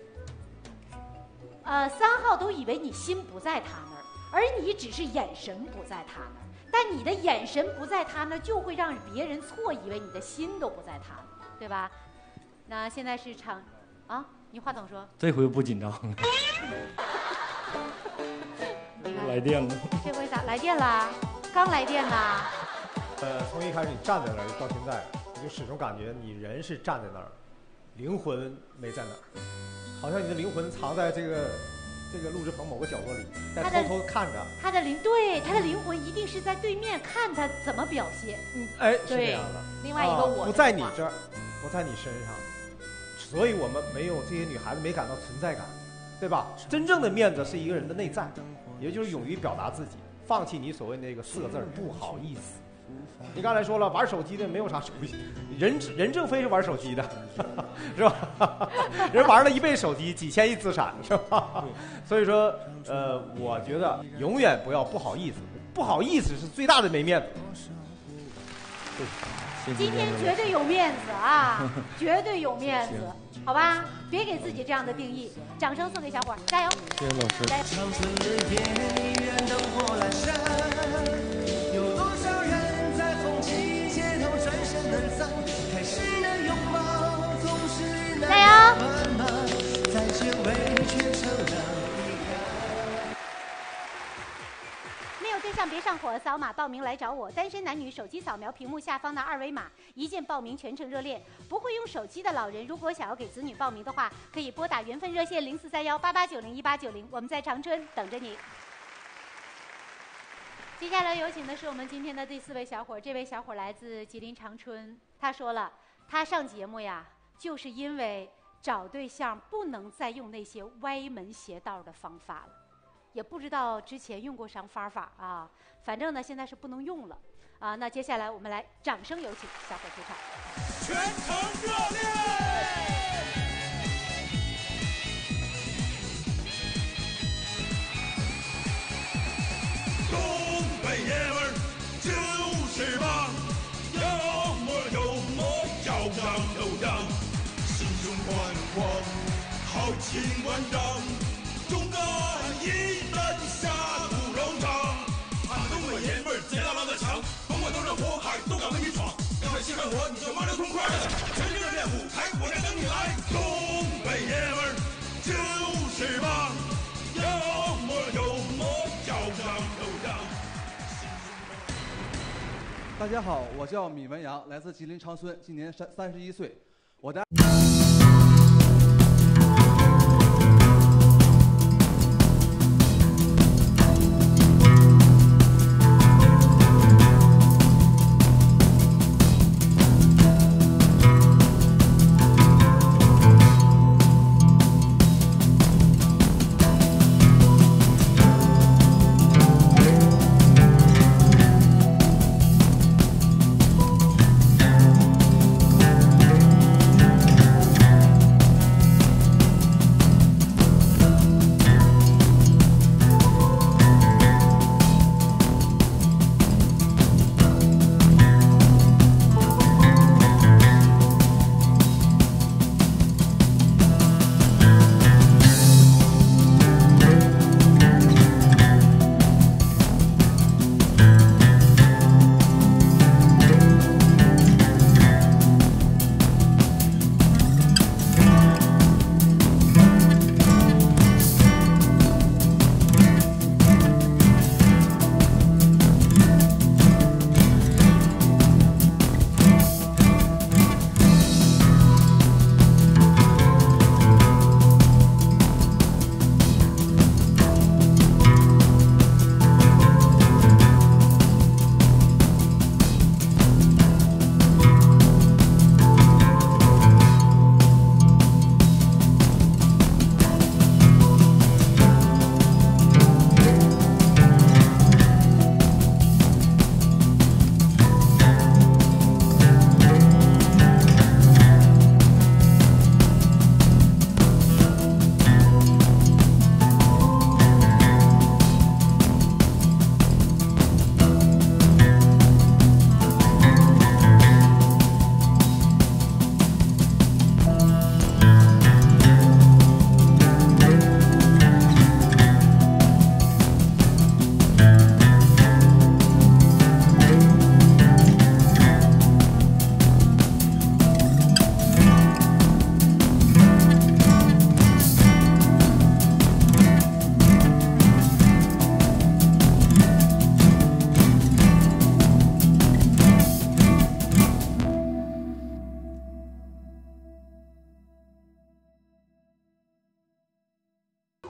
呃，三号都以为你心不在他那儿，而你只是眼神不在他那儿。但你的眼神不在他那儿，就会让别人错以为你的心都不在他那儿，对吧？那现在是场，啊，你话筒说。 这回不紧张了。来电了。 这回咋来电了？刚来电呢。 呃，从一开始你站在那儿到现在，你就始终感觉你人是站在那儿，灵魂没在那儿。好像你的灵魂藏在这个这个录制棚某个角落里，在偷偷看着。 他的灵对他的灵魂一定是在对面看他怎么表现。 嗯，哎，是这样的。 另外一个我、 啊、不在你这儿，不在你身上，所以我们没有这些女孩子没感到存在感，对吧？真正的面子是一个人的内在，也就是勇于表达自己，放弃你所谓那个四个字不好意思。你刚才说了，玩手机的没有啥手机，任任正非是玩手机的，是吧？人玩了一辈手机，几千亿资产，是吧？所以说，呃，我觉得永远不要不好意思，不好意思是最大的没面子。 今天绝对有面子啊，绝对有面子，好吧？别给自己这样的定义。掌声送给小伙，加油！ 谢谢老师。 加油！ 长春的夜依然灯火阑珊，有多少人在红旗街头转身而散？开始的拥抱总是那么缓慢，在结尾却成了遗憾。 没有对象别上火，扫码报名来找我。单身男女手机扫描屏幕下方的二维码，一键报名，全程热恋。不会用手机的老人，如果想要给子女报名的话，可以拨打缘分热线零四三幺八八九零一八九零，我们在长春等着你。接下来有请的是我们今天的第四位小伙，这位小伙来自吉林长春。他说了，他上节目呀，就是因为找对象不能再用那些歪门邪道的方法了。也不知道之前用过啥方法啊，反正呢现在是不能用了啊。那接下来我们来掌声有请小伙出场。 全程热烈！东北爷们儿就是棒，要么有么要样有样，心中宽广，豪情万丈，勇敢一人下土龙场。俺们东北爷们儿贼拉拉的强，甭管多少火海都敢为你闯。要是稀罕我，你就麻溜痛快的，全世界舞台我在等你来。东北爷们儿就是棒，要么有么要样有样。 大家好，我叫闵文阳，来自吉林长春，今年三三十一岁。我的。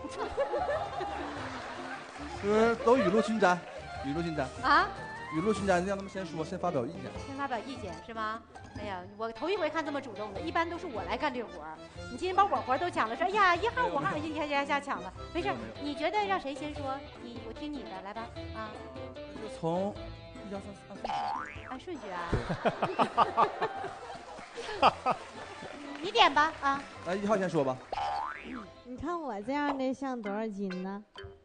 就是都雨露均沾，雨露均沾啊， 雨露均沾，让他们先说，先发表意见。 先发表意见是吗？哎呀，我头一回看这么主动的，一般都是我来干这活儿。你今天把我活儿都抢了，说哎呀一号五号一下一下抢了，没事。你觉得让谁先说？你我听你的，来吧啊。 就从一二三四按顺序啊。你点吧啊。 来一号先说吧。 你看我这样的像多少斤呢？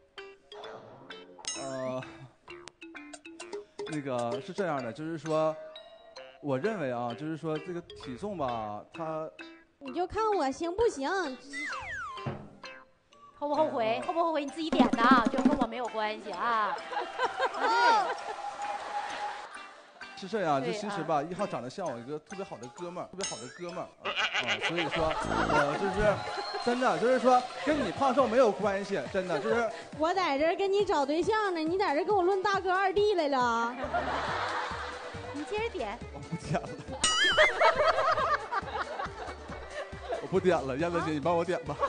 呃，那个是这样的，就是说，我认为啊，就是说这个体重吧，它你就看我行不行？ 后不后悔？后不后悔？你自己点的啊，就跟我没有关系啊。啊是这样，就对其实吧，一号长得像我一个特别好的哥们儿，特别好的哥们儿啊，啊所以说，我就是真的就是说跟你胖瘦没有关系，真的就是我在这儿跟你找对象呢，你在这儿跟我论大哥二弟来了。 你接着点。 我不点了，我不点了，燕子姐，你帮我点吧。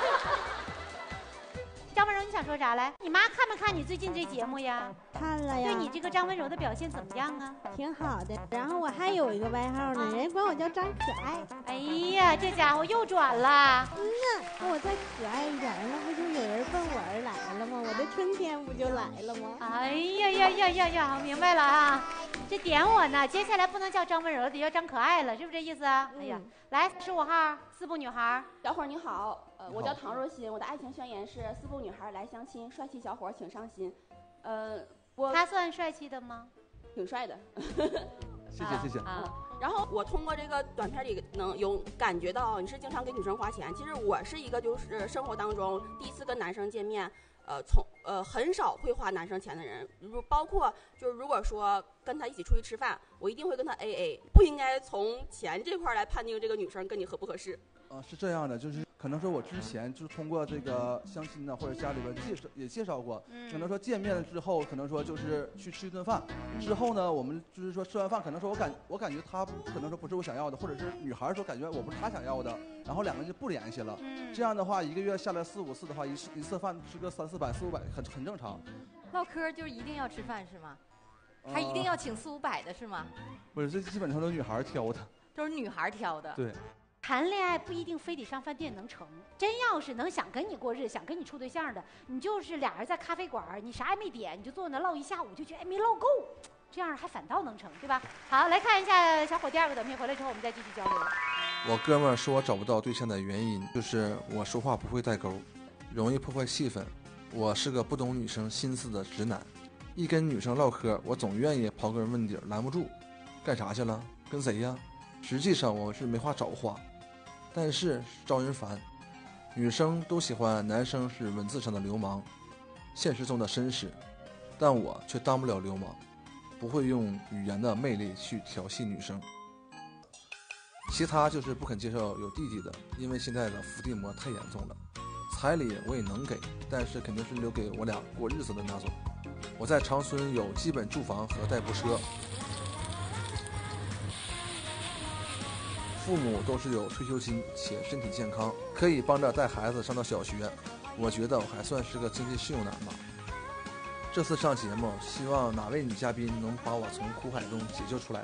张文柔，你想说啥来？你妈看没看你最近这节目呀？ 看了呀。 对你这个张文柔的表现怎么样啊？ 挺好的。然后我还有一个外号呢，人家管我叫张可爱。 哎呀，这家伙又转了。 嗯呐，那我再可爱一点，那不就有人奔我而来了吗？我的春天不就来了吗？ 哎呀呀呀呀呀！我明白了啊，这点我呢。接下来不能叫张文柔，得叫张可爱了，是不是这意思啊？哎呀，来十五号四部女孩。 小伙儿你好，呃，我叫唐若欣，我的爱情宣言是四部女孩来相亲，帅气小伙儿请上心。呃，我他算帅气的吗？ 挺帅的。 谢谢谢谢。 啊，然后我通过这个短片里能有感觉到你是经常给女生花钱。其实我是一个就是生活当中第一次跟男生见面，呃，从呃很少会花男生钱的人。如包括就是如果说跟他一起出去吃饭，我一定会跟他 A A， 不应该从钱这块来判定这个女生跟你合不合适。 呃，是这样的，就是可能说我之前就是通过这个相亲呢，或者家里边介绍也介绍过，可能说见面了之后，可能说就是去吃一顿饭，之后呢，我们就是说吃完饭，可能说我感我感觉他可能说不是我想要的，或者是女孩说感觉我不是他想要的，然后两个人就不联系了。这样的话，一个月下来四五次的话，一次一次饭吃个三四百、四五百，很很正常。 唠嗑就一定要吃饭是吗？还一定要请四五百的是吗？ 不是，这基本上都是女孩挑的。 都是女孩挑的。 对。 谈恋爱不一定非得上饭店能成，真要是能想跟你过日，想跟你处对象的，你就是俩人在咖啡馆，你啥也没点，你就坐那唠一下午，就觉得哎没唠够，这样还反倒能成，对吧？好，来看一下小伙第二个短片，回来之后我们再继续交流。 我哥们儿说我找不到对象的原因就是我说话不会带钩，容易破坏气氛。我是个不懂女生心思的直男，一跟女生唠嗑，我总愿意刨根问底，拦不住。干啥去了？跟谁呀？实际上我是没话找话。但是招人烦，女生都喜欢男生是文字上的流氓，现实中的绅士，但我却当不了流氓，不会用语言的魅力去调戏女生。其他就是不肯接受有弟弟的，因为现在的伏地魔太严重了。彩礼我也能给，但是肯定是留给我俩过日子的那种。我在长春有基本住房和代步车。父母都是有退休金且身体健康，可以帮着带孩子上到小学。我觉得我还算是个经济适用男吧。这次上节目，希望哪位女嘉宾能把我从苦海中解救出来吧。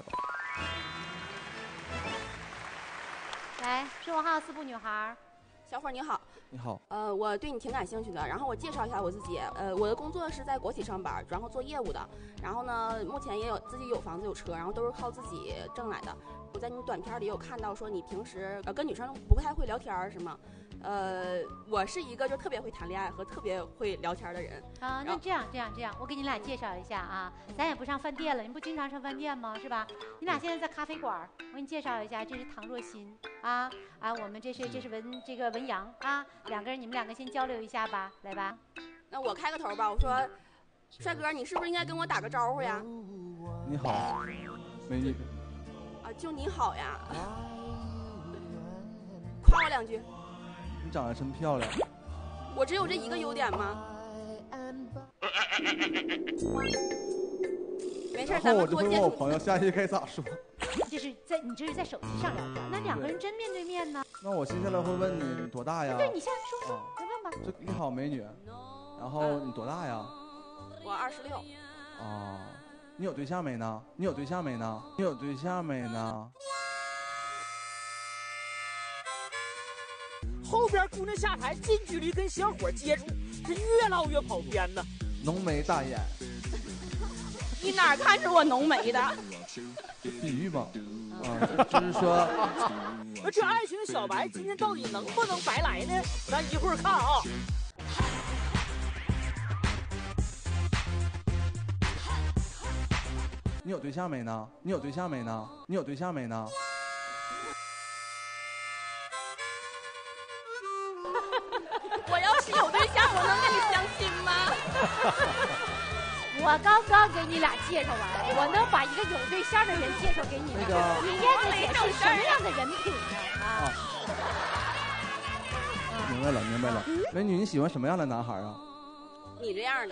来，十五号四部女孩。 小伙儿你好。 你好。 呃，我对你挺感兴趣的，然后我介绍一下我自己。呃，我的工作是在国企上班，然后做业务的。然后呢，目前也有自己有房子有车，然后都是靠自己挣来的。我在你短片里有看到说你平时呃跟女生不太会聊天是吗？呃，我是一个就特别会谈恋爱和特别会聊天的人啊。那这样这样这样，我给你俩介绍一下啊，咱也不上饭店了，你不经常上饭店吗？是吧？你俩现在在咖啡馆，我给你介绍一下，这是唐若欣啊啊，我们这是这是文这个文阳啊，两个人你们两个先交流一下吧，来吧。 那我开个头吧，我说，帅哥，你是不是应该跟我打个招呼呀？ 你好，美女。 啊，就你好呀，夸我两句。 你长得真漂亮。 我只有这一个优点吗？没事，咱们多接触。 然后我就会问我朋友下一句该咋说。 这是在你这是在手机上聊天，那两个人真面对面呢？ 那我接下来会问你多大呀？ 对，你先说说，来问吧。 这你好，美女。然后你多大呀？ 我二十六。 哦，你有对象没呢？你有对象没呢？你有对象没呢？ 后边姑娘下台，近距离跟小伙接触，这越唠越跑偏呢。 浓眉大眼。 你哪儿看出我浓眉的？ 比喻嘛，啊，就是说， 那这爱情小白今天到底能不能白来呢？咱一会儿看啊。 你有对象没呢？你有对象没呢？你有对象没呢？ 我要是有对象，我能跟你相亲吗？ 我刚刚给你俩介绍完，我能把一个有对象的人介绍给你们。 那个你燕子姐是什么样的人品呢？啊， 明白了，明白了。美女，你喜欢什么样的男孩啊？ 你这样的。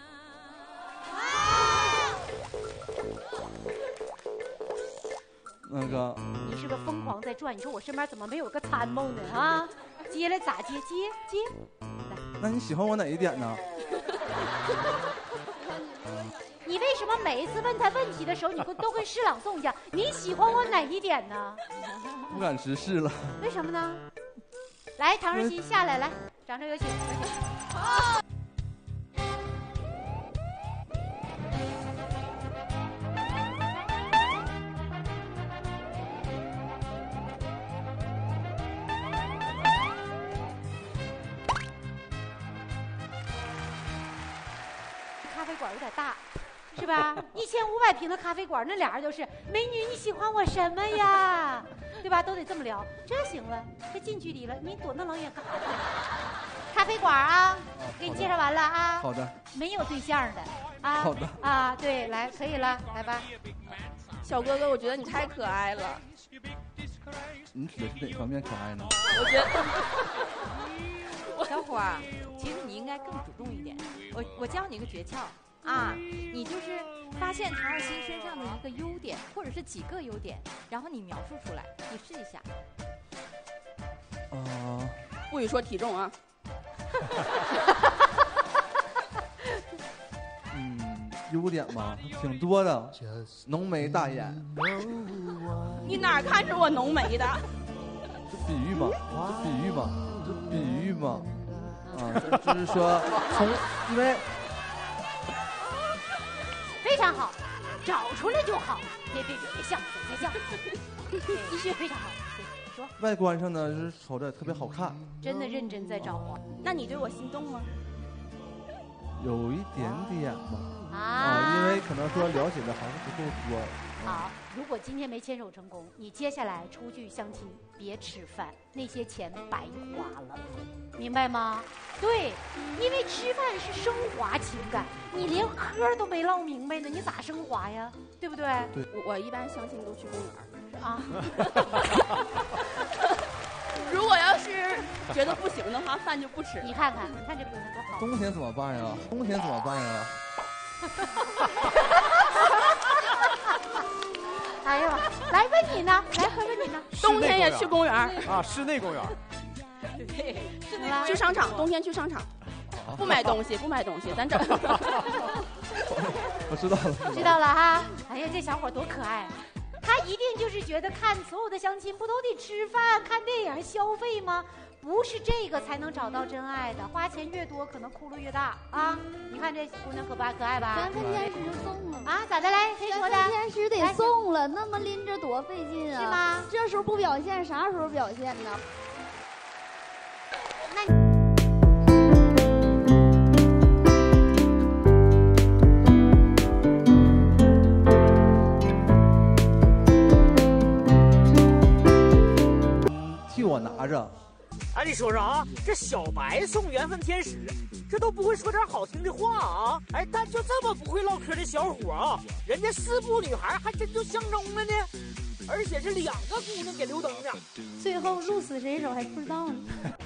那个， 你是个疯狂在转，你说我身边怎么没有个参谋呢？啊，接来咋接？接接。来， 那你喜欢我哪一点呢？ 你为什么每一次问他问题的时候，你跟都跟诗朗诵一样？你喜欢我哪一点呢？ 不敢直视了。 为什么呢？来，唐若曦下来，来，掌声有请。好。咖啡馆有点大，是吧？一千五百平的咖啡馆，那俩人都是美女，你喜欢我什么呀？对吧？都得这么聊，这行了，这近距离了，你躲那冷眼干啥去？咖啡馆啊，给你介绍完了啊。 好的。 没有对象的啊。 好的。 啊，对，来，可以了，来吧。 小哥哥，我觉得你太可爱了。 你指的是哪方面可爱呢？ 我觉得。 小伙儿，其实你应该更主动一点。我我教你个诀窍啊，你就是发现唐若曦身上的一个优点，或者是几个优点，然后你描述出来，你试一下。 啊、呃， 不许说体重啊。 嗯，优点吧，挺多的，浓眉大眼。 你哪儿看出我浓眉的？ 这比喻嘛，这比喻嘛，这比喻嘛。啊，就是说，从因为非常好，找出来就好，别别别别笑，别笑，继续非常好，对，说。 外观上呢，就是瞅着特别好看。 真的认真在找啊？ 那你对我心动吗？ 有一点点吧。 啊, 啊，因为可能说了解的还是不够多。 好，如果今天没牵手成功，你接下来出去相亲别吃饭，那些钱白花了，明白吗？对，因为吃饭是升华情感，你连嗑都没唠明白呢，你咋升华呀？对不对？ 对， 我我一般相亲都去公园啊。 如果要是觉得不行的话，饭就不吃。 你看看，你看这姑娘多好。 冬天怎么办呀？冬天怎么办呀？ 哎呀，来问你呢，来问问你呢。 冬天也去公园啊，室内公园。 对，去商场，冬天去商场，不买东西，不买东西，咱整。 我知道了， 知道了哈。哎呀，这小伙多可爱。他一定就是觉得看所有的相亲不都得吃饭、看电影、消费吗？不是这个才能找到真爱的，花钱越多，可能窟窿越大啊！你看这姑娘可吧可爱吧？ 缘分天使就送了啊？咋的来？谁说的？ 缘分天使得送了，那么拎着多费劲啊！ 是吗？ 这时候不表现，啥时候表现呢？ 那你。 替我拿着。 哎，你说说啊，这小白送缘分天使，这都不会说点好听的话啊！哎，但就这么不会唠嗑的小伙啊，人家四部女孩还真就相中了呢，而且是两个姑娘给留灯呢。 最后鹿死谁手还不知道呢。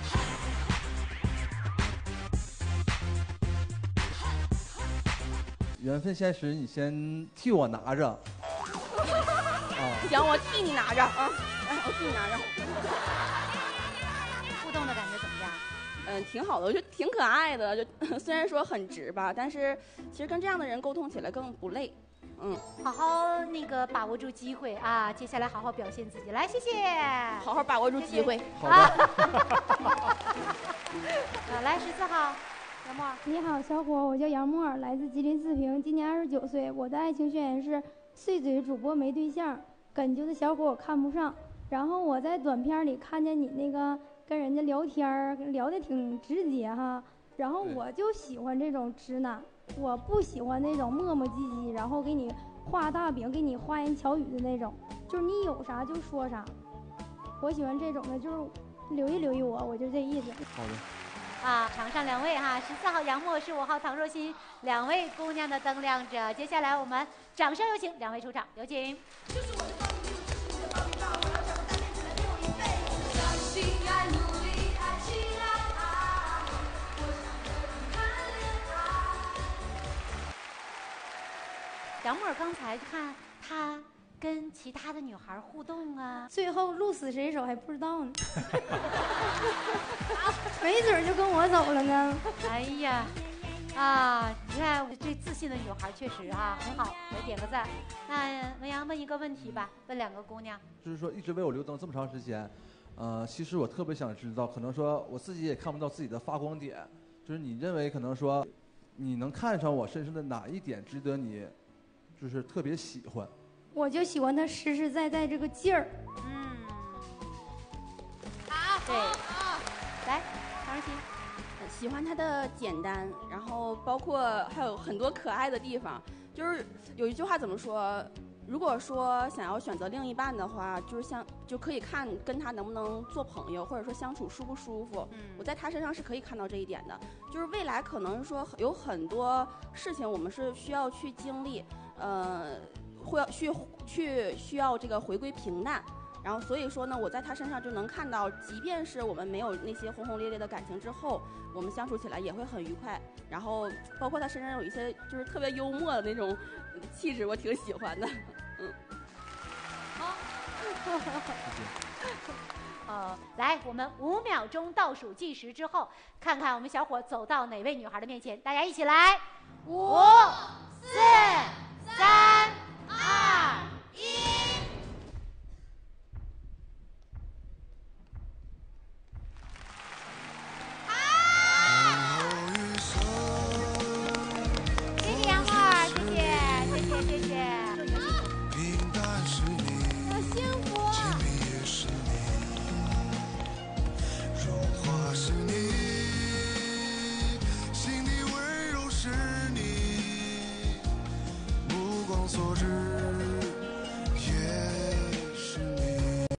缘分现实，你先替我拿着。啊， 行，我替你拿着啊，哎，我替你拿着。 互动的感觉怎么样？ 嗯， 嗯，挺好的，我觉得挺可爱的。就虽然说很直吧，但是其实跟这样的人沟通起来更不累。嗯， 好好那个把握住机会啊，接下来好好表现自己。来，谢谢。 好好把握住机会。 谢谢好的。啊，来十四号，杨默。 你好，小伙，我叫杨默，来自吉林四平，今年二十九岁。我的爱情宣言是：碎嘴主播没对象，梗揪的小伙我看不上。然后我在短片里看见你那个跟人家聊天聊得挺直接哈，然后我就喜欢这种直男。我不喜欢那种磨磨唧唧，然后给你画大饼，给你花言巧语的那种，就是你有啥就说啥。我喜欢这种的，就是留意留意我，我就这意思。 好的。 啊，场上两位哈，十四号杨默，十五号唐若欣，两位姑娘的灯亮着。接下来我们掌声有请两位出场，有请。就是我的棒棒就是你的棒棒棒，我要找个单恋子来陪我一辈子。相信爱，努力爱起来啊！我想和你谈恋爱。杨默刚才看他跟其他的女孩互动啊， 最后鹿死谁手还不知道呢，没准就跟我走了呢。 哎呀，啊，你看这自信的女孩确实啊很好，来点个赞。那文阳问一个问题吧，问两个姑娘， 就是说一直为我留灯这么长时间，呃，其实我特别想知道，可能说我自己也看不到自己的发光点，就是你认为可能说你能看上我身上的哪一点值得你就是特别喜欢？ 我就喜欢他实实在在这个劲儿。 嗯，好，对，来，唐若欣。 喜欢他的简单，然后包括还有很多可爱的地方。就是有一句话怎么说？如果说想要选择另一半的话，就是像就可以看跟他能不能做朋友，或者说相处舒不舒服。嗯，我在他身上是可以看到这一点的。就是未来可能说有很多事情我们是需要去经历，呃，会要去去需要这个回归平淡。然后所以说呢，我在他身上就能看到，即便是我们没有那些轰轰烈烈的感情之后，我们相处起来也会很愉快。然后包括他身上有一些就是特别幽默的那种气质，我挺喜欢的。嗯， 好。呃，来，我们五秒钟倒数计时之后，看看我们小伙走到哪位女孩的面前，大家一起来，五、四、三、二、一。 所至。